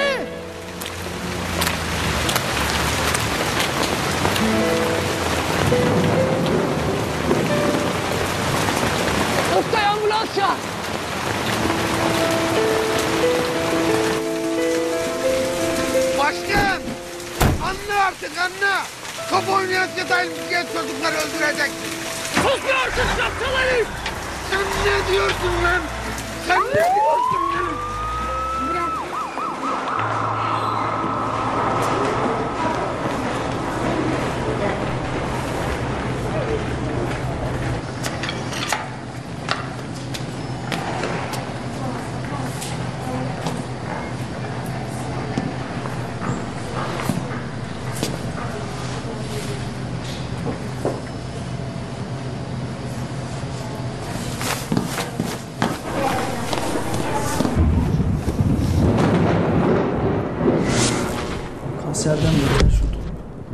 Oktay ambulans çağır! Başkan! Anla artık anla! Top oynayan genç çocukları öldüreceksin. Sus be artık şapkalı herif! Sen ne diyorsun lan? Sen ne diyorsun lan? Kanserden beter şu top.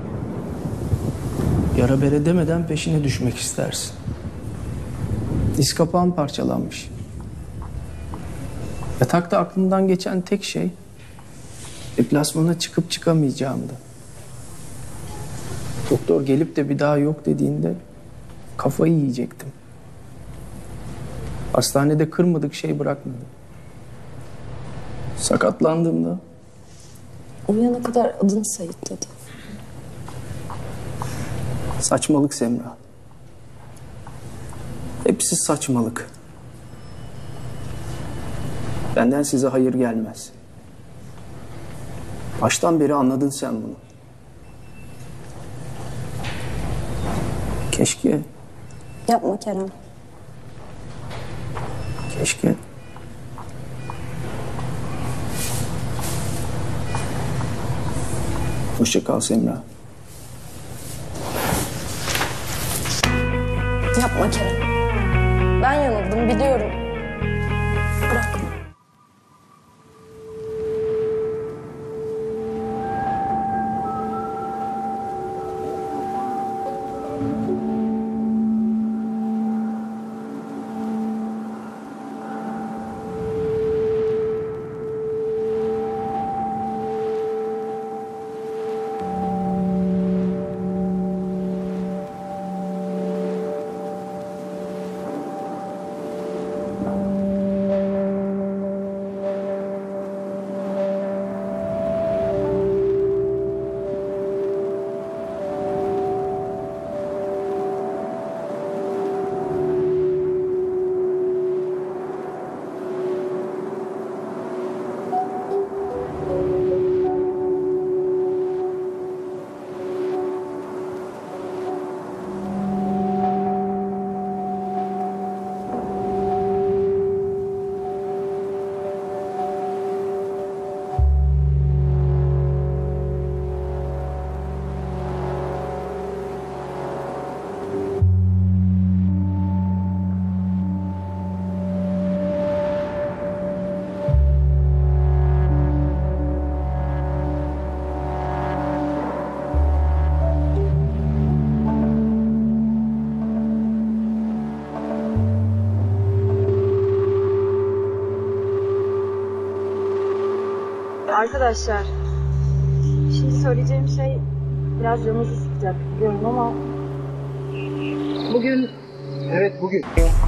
Yara bere demeden peşine düşmek istersin. Diz kapağım parçalanmış. Yatakta aklımdan geçen tek şey deplasmana çıkıp çıkamayacağımdı. Doktor gelip de bir daha yok dediğinde kafayı yiyecektim. Hastanede kırmadık şey bırakmadı. Sakatlandığımda Uyana kadar adını sayıkladı. saçmalık Semra. Hepsi saçmalık. Benden size hayır gelmez. Baştan beri anladın sen bunu. Keşke, Yapma Kerem. keşke. Hoşça kal Semra. Yapma Kerem. Ben yanıldım biliyorum. Bırakma. Arkadaşlar, şimdi söyleyeceğim şey biraz canınızı sıkacak biliyorum ama bugün... Evet bugün.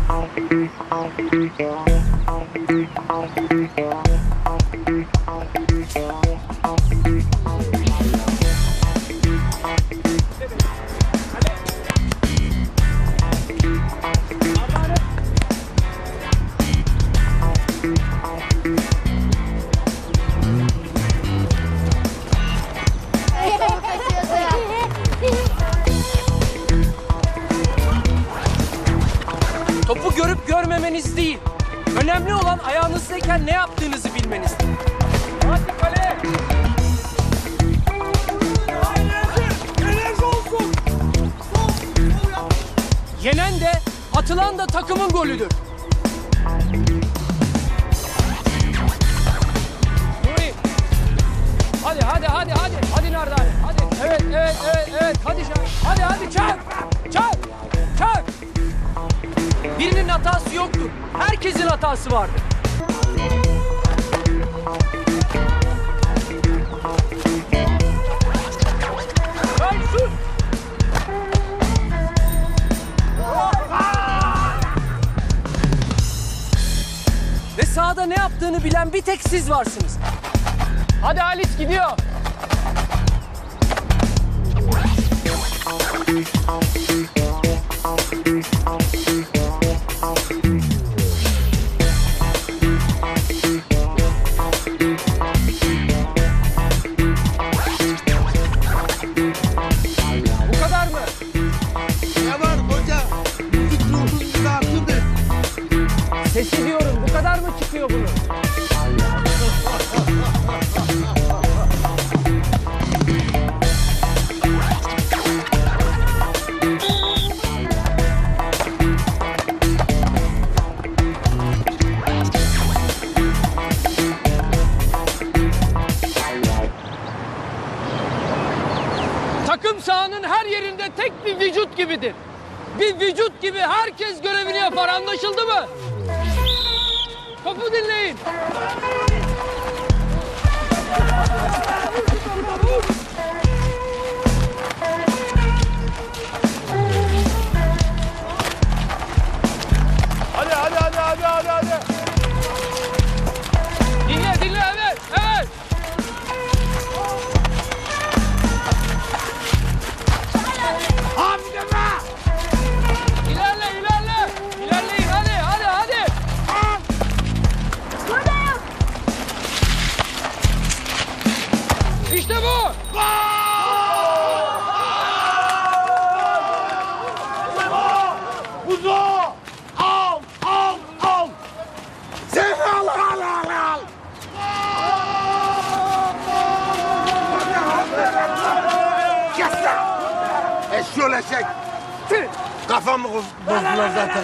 Topu görüp görmemeniz değil. Önemli olan ayağınızdayken ne yaptığınızı bilmeniz. Hadi kale! Enerji olsun! Yenen de, atılan da takımın golüdür. Nuri! Hadi, hadi, hadi, hadi! Hadi Nardane, hadi! Evet, evet, evet, evet! Hadi Şahin! Hadi, hadi çak! Çak! Çak! Birinin hatası yoktur. Herkesin hatası vardır. Ay sus! Ve sahada ne yaptığını bilen bir tek siz varsınız. Hadi Halis gidiyor. Bu kadar mı? Ne var hoca? Müzik ruhun dağıtıdır. Sesi diyorum, bu kadar mı çıkıyor bunu? Takım sahanın her yerinde tek bir vücut gibidir. Bir vücut gibi herkes görevini yapar, anlaşıldı mı? Topu dinleyin. Buzo! Al, al, al! Sen al, al, al, al! Kes lan! Eşyol eşek! Kafamı bozdular zaten.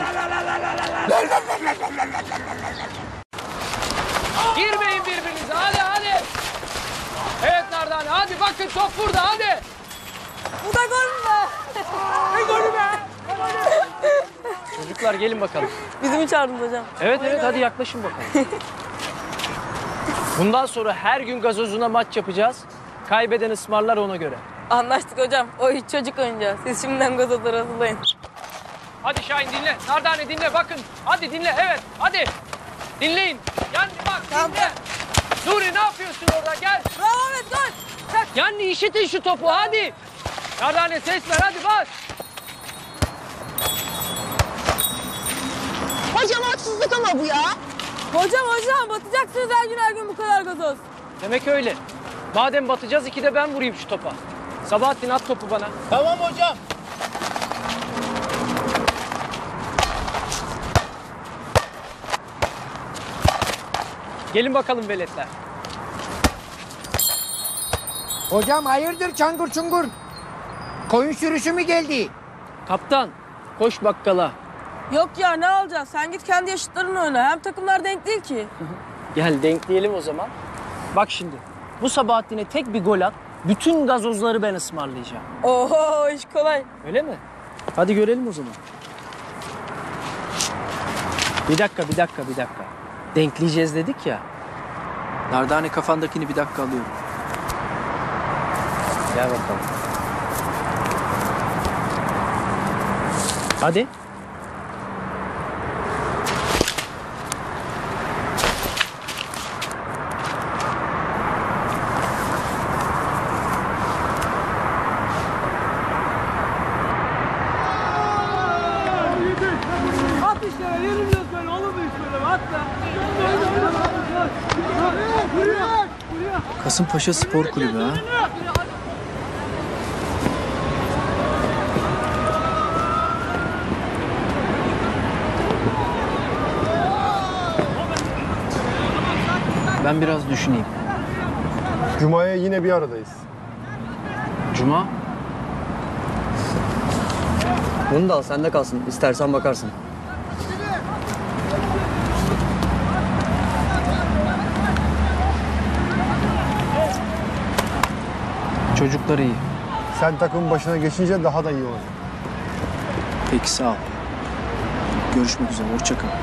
Girmeyin birbirinize. Hadi hadi. Evet Nardane hadi bakın top burada hadi. Bu da gol mü? Ne golü be? Çocuklar gelin bakalım. Bizi mi çağırdınız hocam? Evet evet hadi yaklaşın bakalım. Bundan sonra her gün gazozuna maç yapacağız. Kaybeden ısmarlar ona göre. Anlaştık hocam. O hiç çocuk oyuncağı. Siz şimdiden gazozları hazırlayın. Hadi Şahin dinle. Nardane dinle bakın. Hadi dinle evet hadi. Dinleyin. Yani bak dinle. Nuri ne yapıyorsun orada gel. Bravo Ahmet gol. Çak. Yani işitin şu topu hadi. Nardane ses ver hadi bas. Hocam haksızlık ama bu ya. Hocam hocam batacaksınız her gün her gün bu kadar gazoz. Demek öyle. Madem batacağız iki de ben vurayım şu topa. Sabahattin at topu bana. Tamam hocam. Gelin bakalım veletler. Hocam hayırdır çangur çungur? Koyun sürüsü mü geldi? Kaptan koş bakkala. Yok ya ne alacaksın? Sen git kendi yaşıtlarınla oyna. Hem takımlar denk değil ki. Gel denkleyelim o zaman. Bak şimdi bu Sabahattin'e tek bir gol at. Bütün gazozları ben ısmarlayacağım. Oho iş kolay. Öyle mi? Hadi görelim o zaman. Bir dakika bir dakika bir dakika. Denkleyeceğiz dedik ya. Nardane kafandakini bir dakika alıyorum. Gel bakalım. Hadi. At işte yeniliyoruz böyle olur mu hiç böyle at da. Kasımpaşa Spor Kulübü ha. Ben biraz düşüneyim. Cuma'ya yine bir aradayız. Cuma? Bunu da al sende kalsın. İstersen bakarsın. Çocuklar iyi. Sen takımın başına geçince daha da iyi olacak. Peki sağ ol. Görüşmek üzere. Hoşça kal.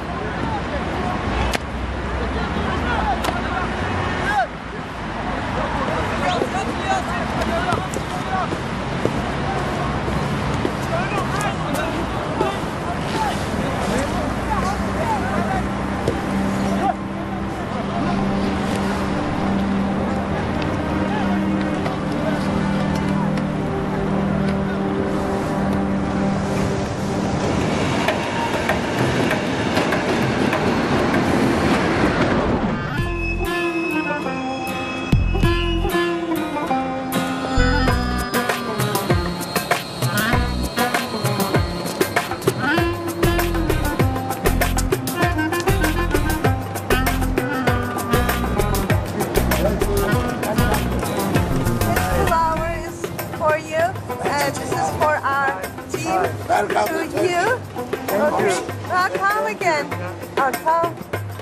To you. Okay. I'll come again. I'll come.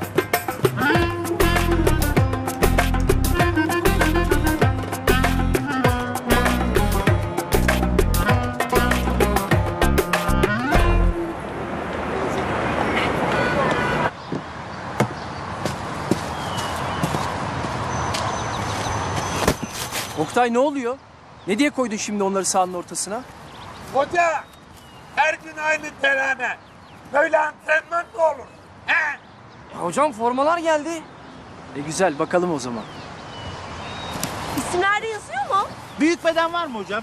Oktay ne oluyor? Ne diye koydun şimdi onları sahanın ortasına? Hoca, her gün aynı terane. Böyle antrenman mı olur? He? Ya hocam formalar geldi. E güzel bakalım o zaman. İsimler de yazıyor mu? Büyük beden var mı hocam?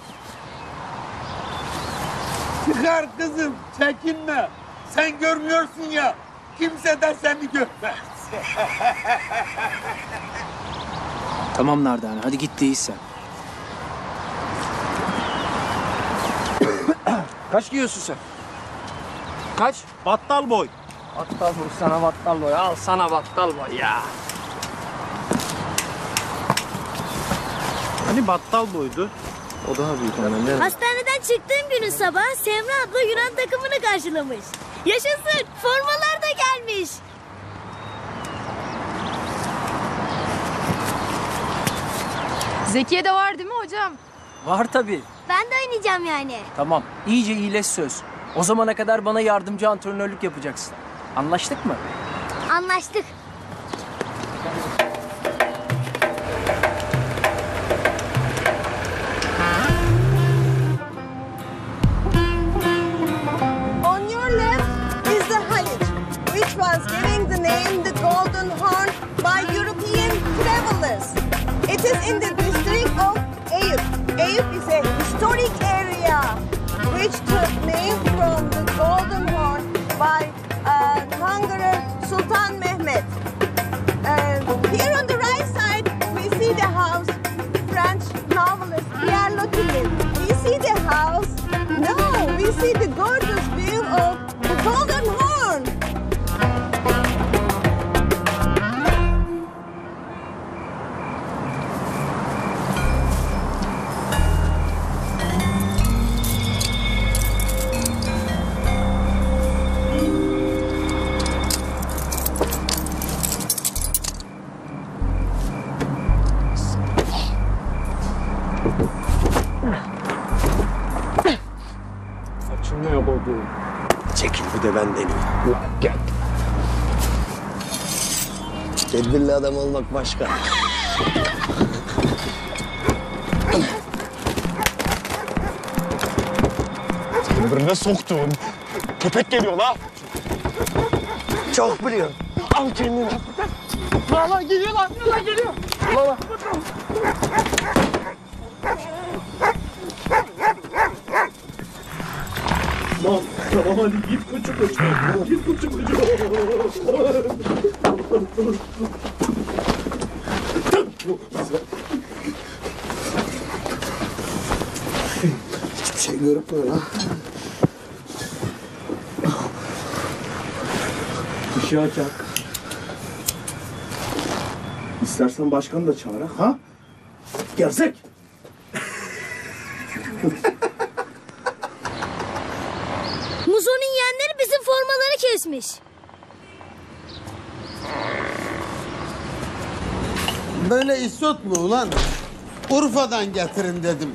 Çıkar kızım, çekinme. Sen görmüyorsun ya, kimse de seni görmez. Tamam Nardane hadi git değilsen. Kaç giyiyorsun sen? Kaç? Battal boy. Battal boy sana battal boy. Al sana battal boy ya. Hani battal boydu? O daha büyük annem. Hastaneden çıktığım günün sabah Semra abla Yunan takımını karşılamış. Yaşasın, formalar da gelmiş. Zekiye de var değil mi hocam? Var tabii. Ben de oynayacağım yani. Tamam. İyice iyileş söz. O zamana kadar bana yardımcı antrenörlük yapacaksın. Anlaştık mı? Anlaştık. On your left is the Haliç, which was giving the name the Golden Horn by European travelers. It is in the district of Eyüp. Eyüp is a historic area which took name from the Golden Horn by uh, Conqueror Sultan Mehmet. Uh, here on the right side, we see the house, French novelist Pierre Loti. We see the house. No, we see the gorgeous view of the Golden Horn. Açılmıyor bu. Çekil bir de ben deneyeyim. Gel. Tedbirli adam olmak başka. Seni birine soktum. Köpek geliyor la. Çok biliyorum. Al kendini. Lan lan geliyor lan. Lan geliyor. Lan lan. Tamam, tamam hadi git koçum koçum. Git koçum koçum. Hiçbir şey görünmüyor la. Işığı açak. İstersen başkanı da çağırak ha? Gerzek. Muzo'nun yeğenleri bizim formaları kesmiş. Böyle isot mu ulan? Urfa'dan getirin dedim.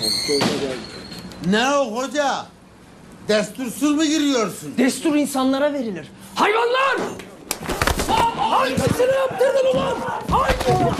Ne o hoca? Destursuz mu giriyorsun? Destur insanlara verilir. Hayvanlar! Hangisini yaptırdın ulan? Hangi?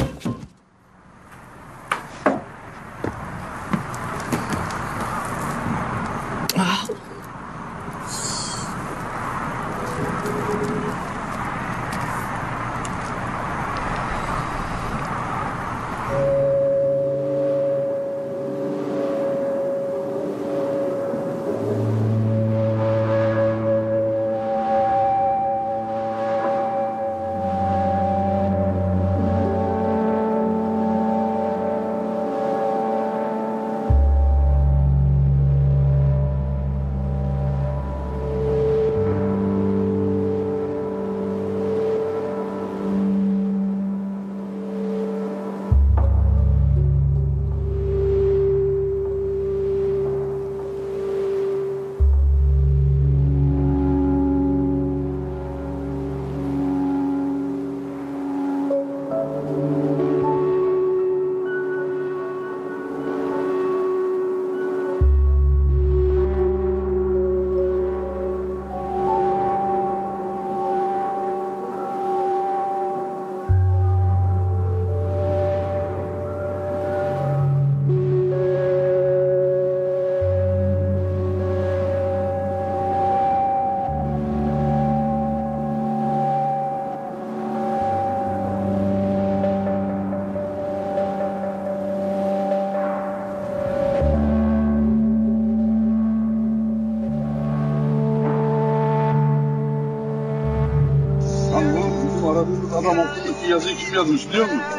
Adam okuldaki yazıyı kim yazmış biliyor musun?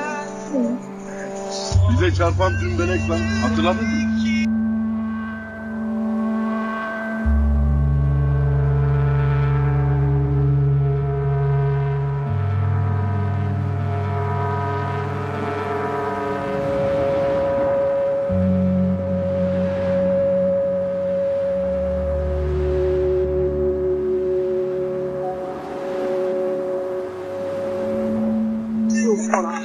Bize çarpan dümbelek lan. Hatırladın mı? ona.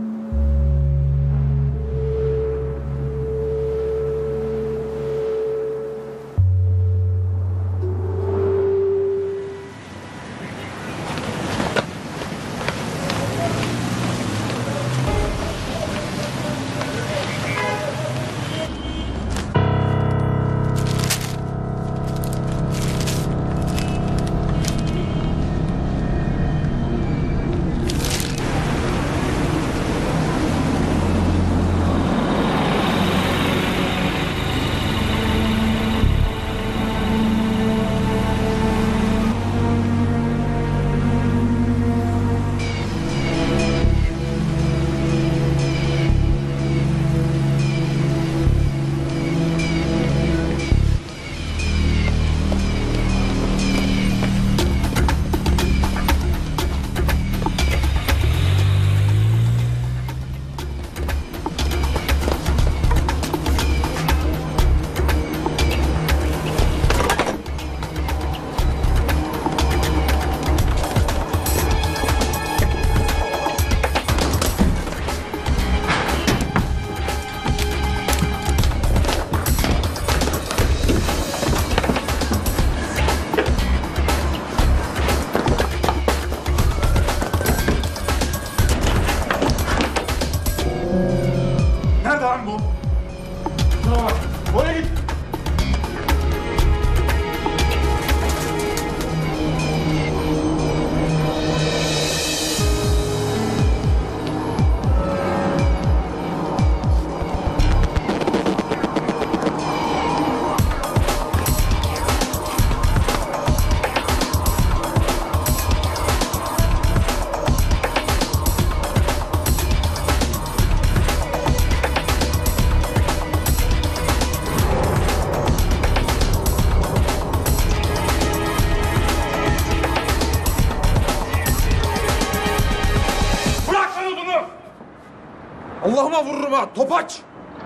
Allah'ıma vururum ha, topaç!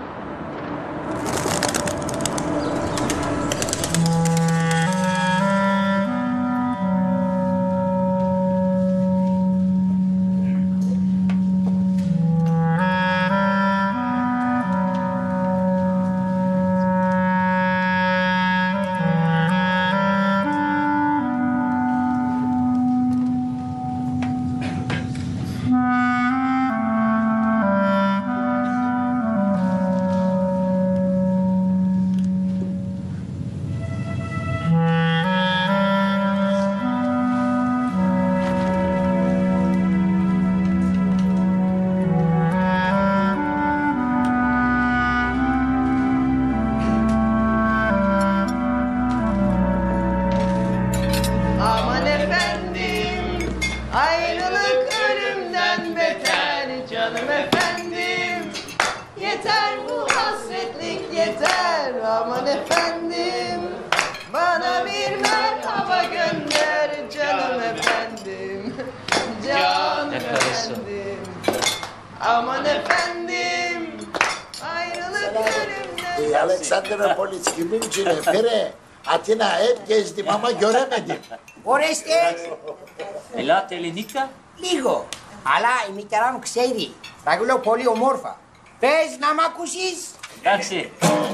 Aman efendim, ayrılık ölümden beter canım efendim. Yeter bu hasretlik yeter aman efendim. Bana bir merhaba gönder canım efendim. Canım efendim, aman efendim, ayrılık ölümden... Alexandropolis, Gümülcine, Pere, Atina hep gezdim ama göremedim. Oreste. Ελά ελληνικά. Λίγο. Αλλά η μητέρα μου ξέρει. Τα γλω πολύ ομόρφα. Πες να μ' ακούσεις. Εντάξει.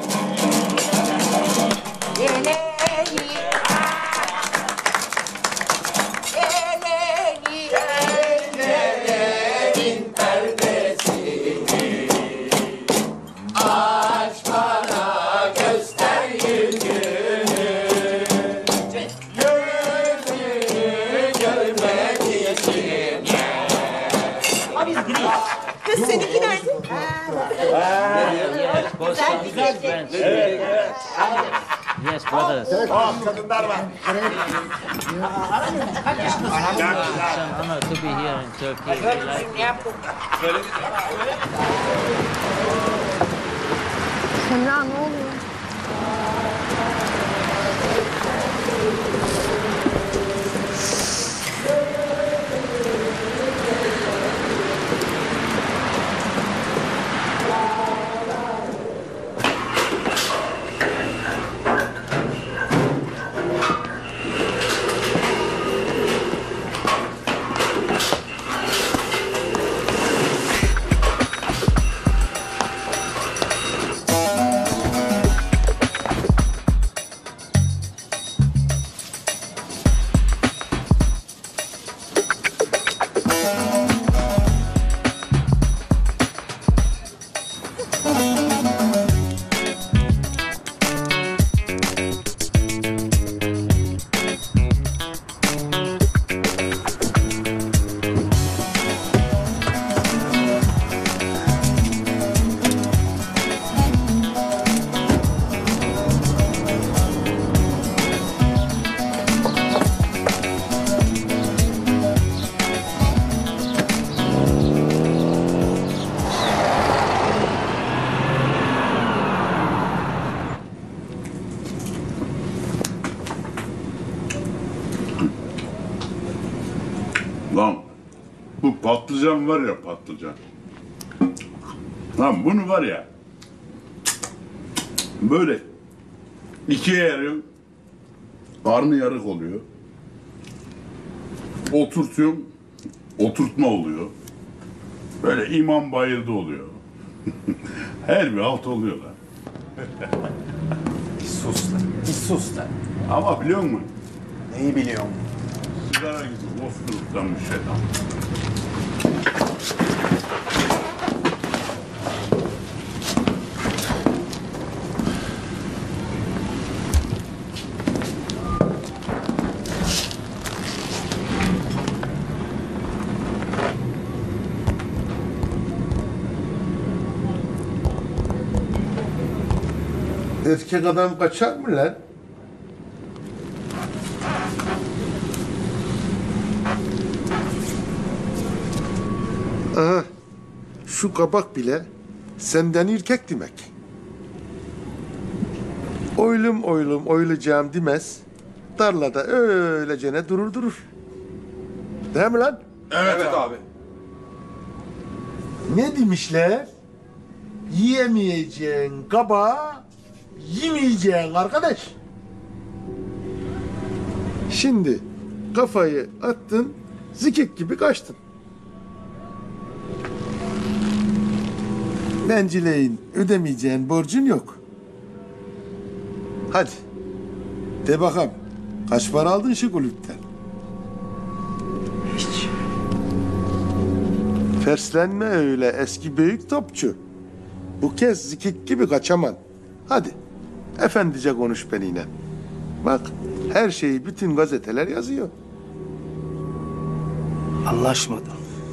Ελένη. Ελένη. Ελένη perdesini aç bana göster yüzünü. Kız seninki nerede? Yes, brothers. Oh, kadınlar var. Some honor to be here in Turkey. We like Semra ne oluyor? patlıcan var ya patlıcan. Lan bunu var ya böyle ikiye yarıyorum. Karnı yarık oluyor. Oturtuyorum. Oturtma oluyor. Böyle imam bayıldı oluyor. Her bir alt oluyor lan. Bir sus lan. Bir sus lan. Ama biliyor musun? Neyi biliyorum? Sigara gibi osturuktan bir şey lan. Erkek adam kaçar mı lan? Aha, şu kabak bile senden erkek demek. Oylum oylum oylayacağım demez, tarlada öylecene durur durur. Değil mi lan? Evet, evet abi. Ne demişler? Yiyemeyeceğin kabağı yemeyeceğin arkadaş. Şimdi kafayı attın, zikek gibi kaçtın. Bencileyin ödemeyeceğin borcun yok. Hadi. De bakalım. Kaç para aldın şu kulüpten? Hiç. Ferslenme öyle eski büyük topçu. Bu kez zikik gibi kaçaman. Hadi. Efendice konuş benimle. Bak her şeyi bütün gazeteler yazıyor. Anlaşmadım.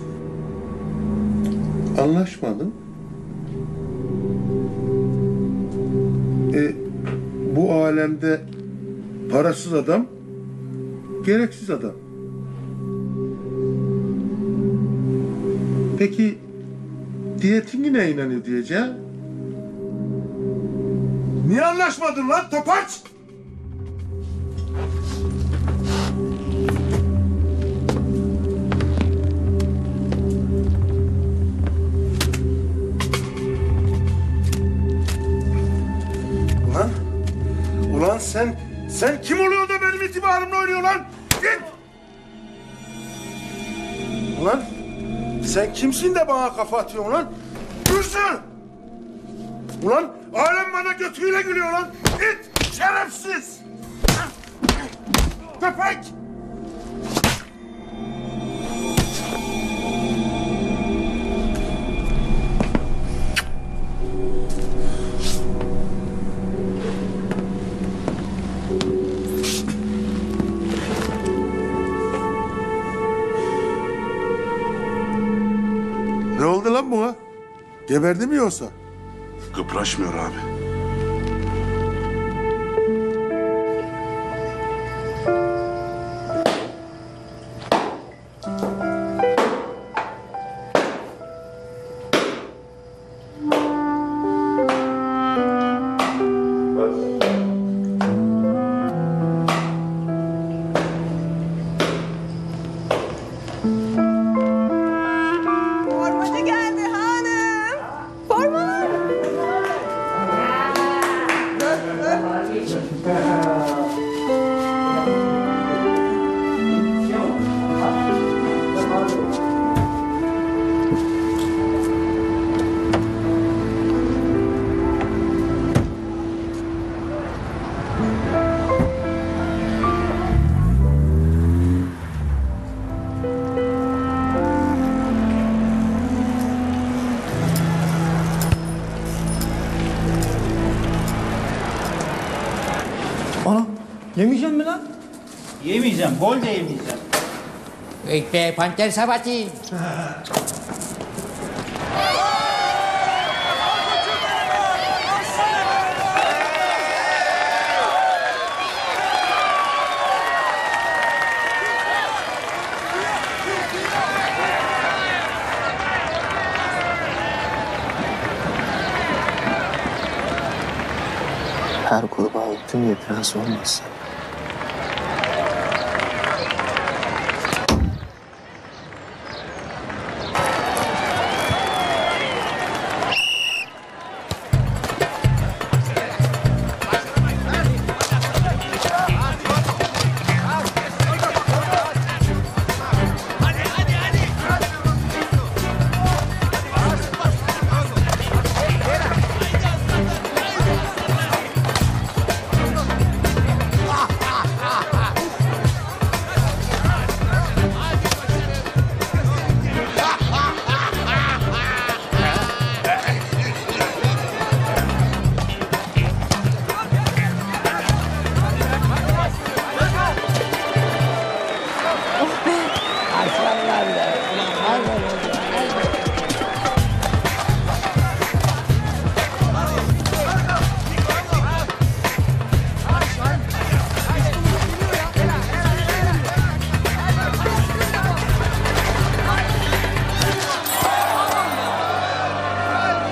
Anlaşmadın? E, bu alemde parasız adam, gereksiz adam. Peki diyetini ne inanıyor diyeceğim? Niye anlaşmadın lan topaç? Ulan, ulan sen, sen kim oluyor da benim itibarımla oynuyor lan? Git! Ulan, sen kimsin de bana kafa atıyorsun lan? Gürsü! Ulan, alem bana götüyle gülüyor lan! Git! Şerefsiz! Köpek! Ne oldu lan buna? Geberdi mi yoksa? Kıpraşmıyor abi. Formacı geldi hanım. Formalar. Ana, yemeyeceğim mi lan? Yemeyeceğim, gol de yemeyeceğim. Ey be panter sabati. Her gruba altın itiraz olmaz.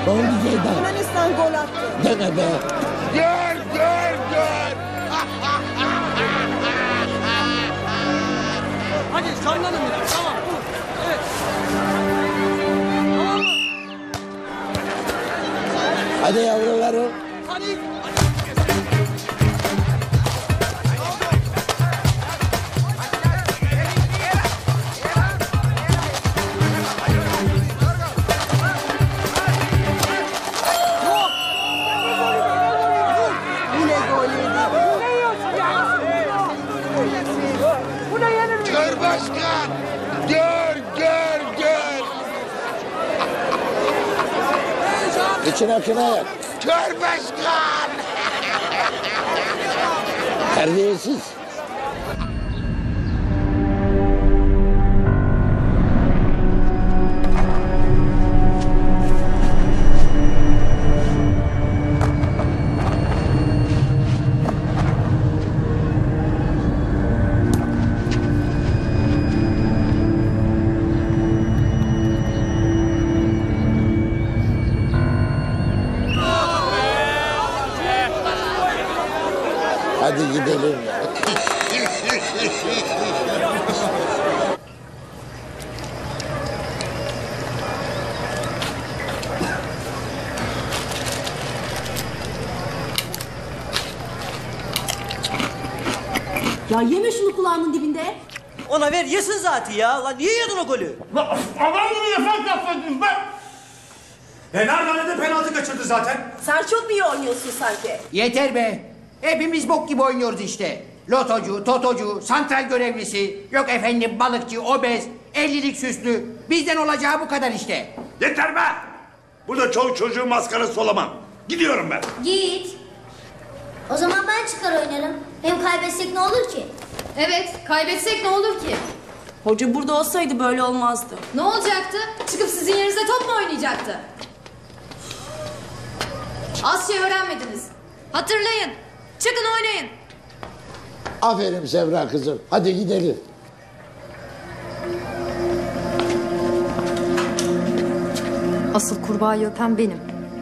Ne oldu Ceyda? Yunanistan gol attı. Deme be. Gör gör gör. Hadi sallanın biraz. Tamam. Evet. Tamam mı? Hadi yavrularım. Hadi. Yine gol yedi. Bu ne yenir? Gör başkan. Gör gör gör. İçin akına. Gör başkan. Terbiyesiz. Hadi gidelim ya. Ya yeme şunu kulağımın dibinde. Ona ver yesin zaten ya. Lan niye yedin o golü? Adam gibi yasak yapsaydınız be. E nereden de penaltı kaçırdı zaten. Sen çok mu iyi oynuyorsun sanki? Yeter be. Hepimiz bok gibi oynuyoruz işte. Lotocu, totocu, santral görevlisi, yok efendim balıkçı, obez, ellilik süslü. Bizden olacağı bu kadar işte. Yeter be! Burada çoğu çocuğun maskarası olamam. Gidiyorum ben. Git. O zaman ben çıkar oynarım. Hem kaybetsek ne olur ki? Evet, kaybetsek ne olur ki? Hoca burada olsaydı böyle olmazdı. Ne olacaktı? Çıkıp sizin yerinize top mu oynayacaktı? Az şey öğrenmediniz. Hatırlayın. Çıkın oynayın. Aferin Sevra kızım. Hadi gidelim. Asıl kurbağayı öpen benim.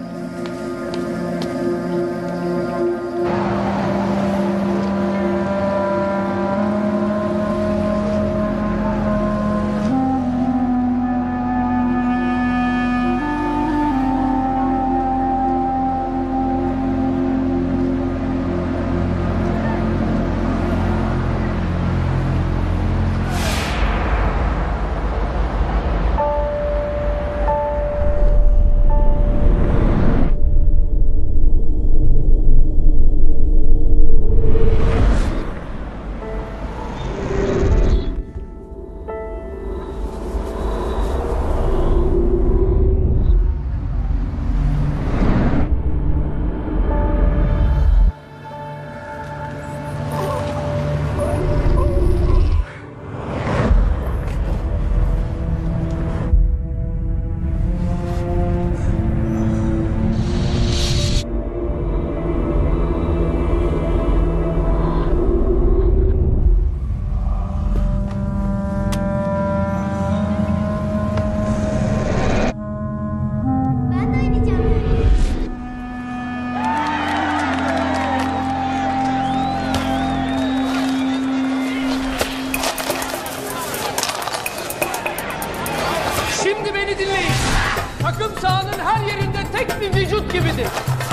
Şimdi beni dinleyin. Takım sahanın her yerinde tek bir vücut gibidir.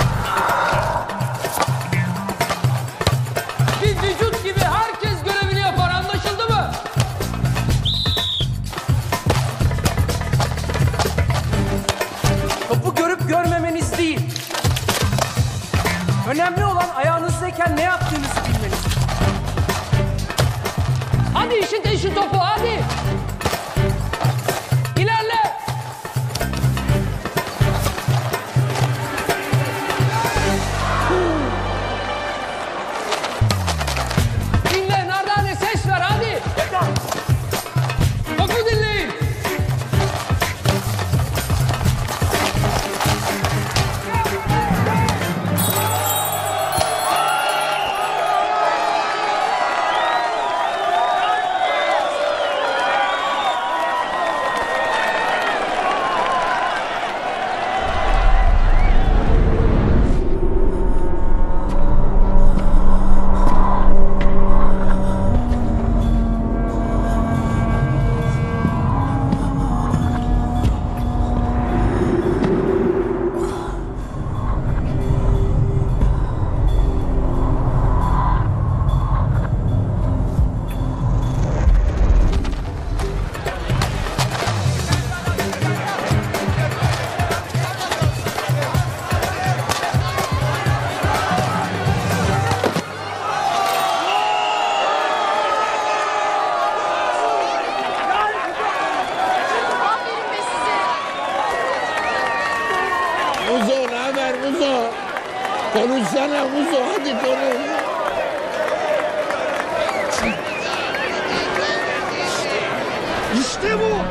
Bir vücut gibi herkes görevini yapar, anlaşıldı mı? Topu görüp görmemeniz değil. Önemli olan ayağınızdayken ne yaptığınızı bilmeniz. Hadi işitin şu topu, hadi. İlerle. Dinle Nardane, ses ver hadi. Topu dinleyin. Muzo. Konuşsana Muzo, hadi konuş. İşte bu.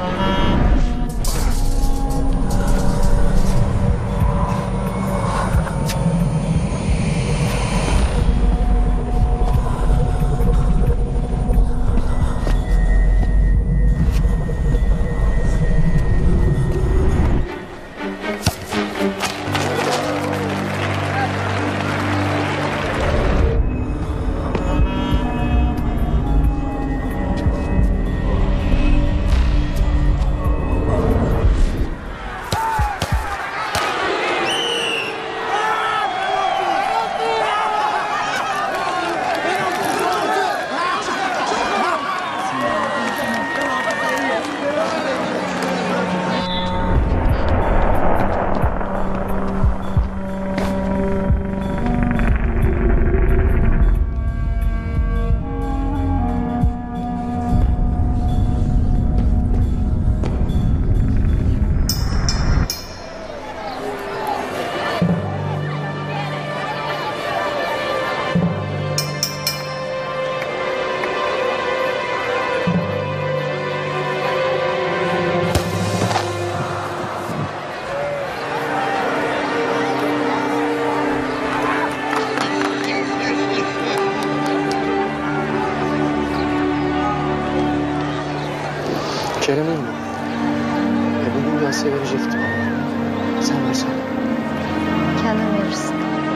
Kerem'in mi? E bugün gelse verecektim. Sen versen. Kendin verirsin.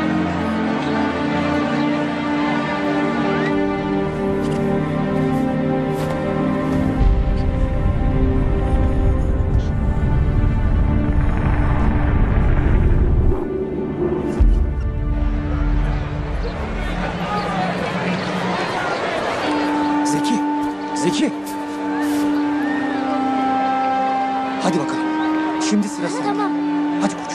Zeki, Zeki. Hadi bakalım. Şimdi sıra sende. Tamam. Hadi koçum.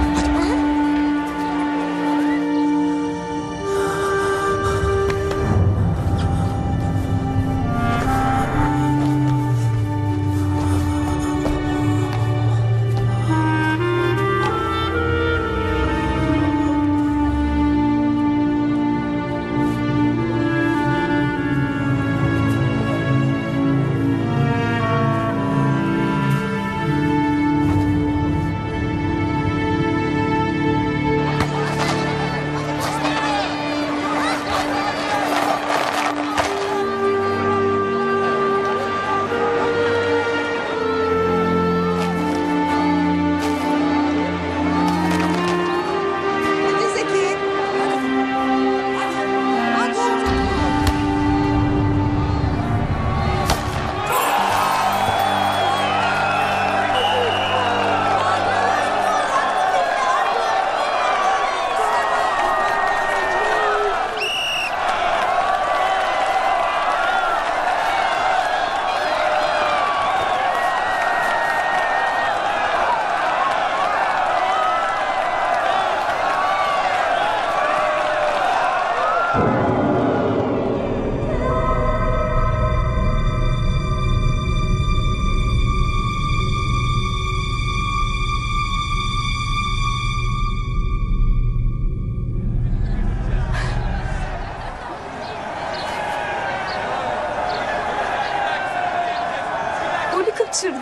Kaçırdım.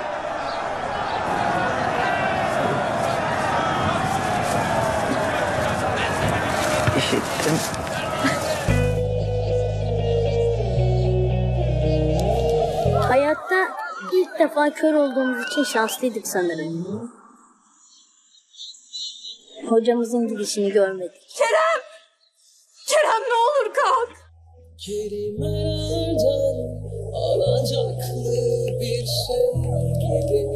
İşittim. Hayatta ilk defa kör olduğumuz için şanslıydık sanırım. Hocamızın gidişini görmedik. Kerem! Kerem ne olur kalk! Kelimelerden alacaklı bir şey gibi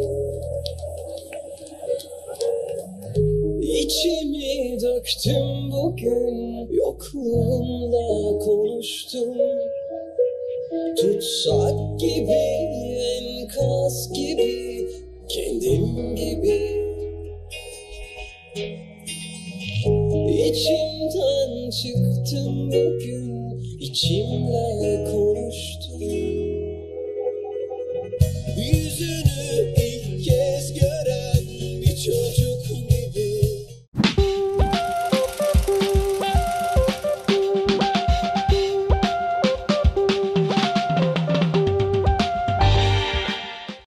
İçimi döktüm bugün, yokluğumla konuştum. Tutsak gibi, enkaz gibi, kendim gibi. İçimden çıktım bugün, içimle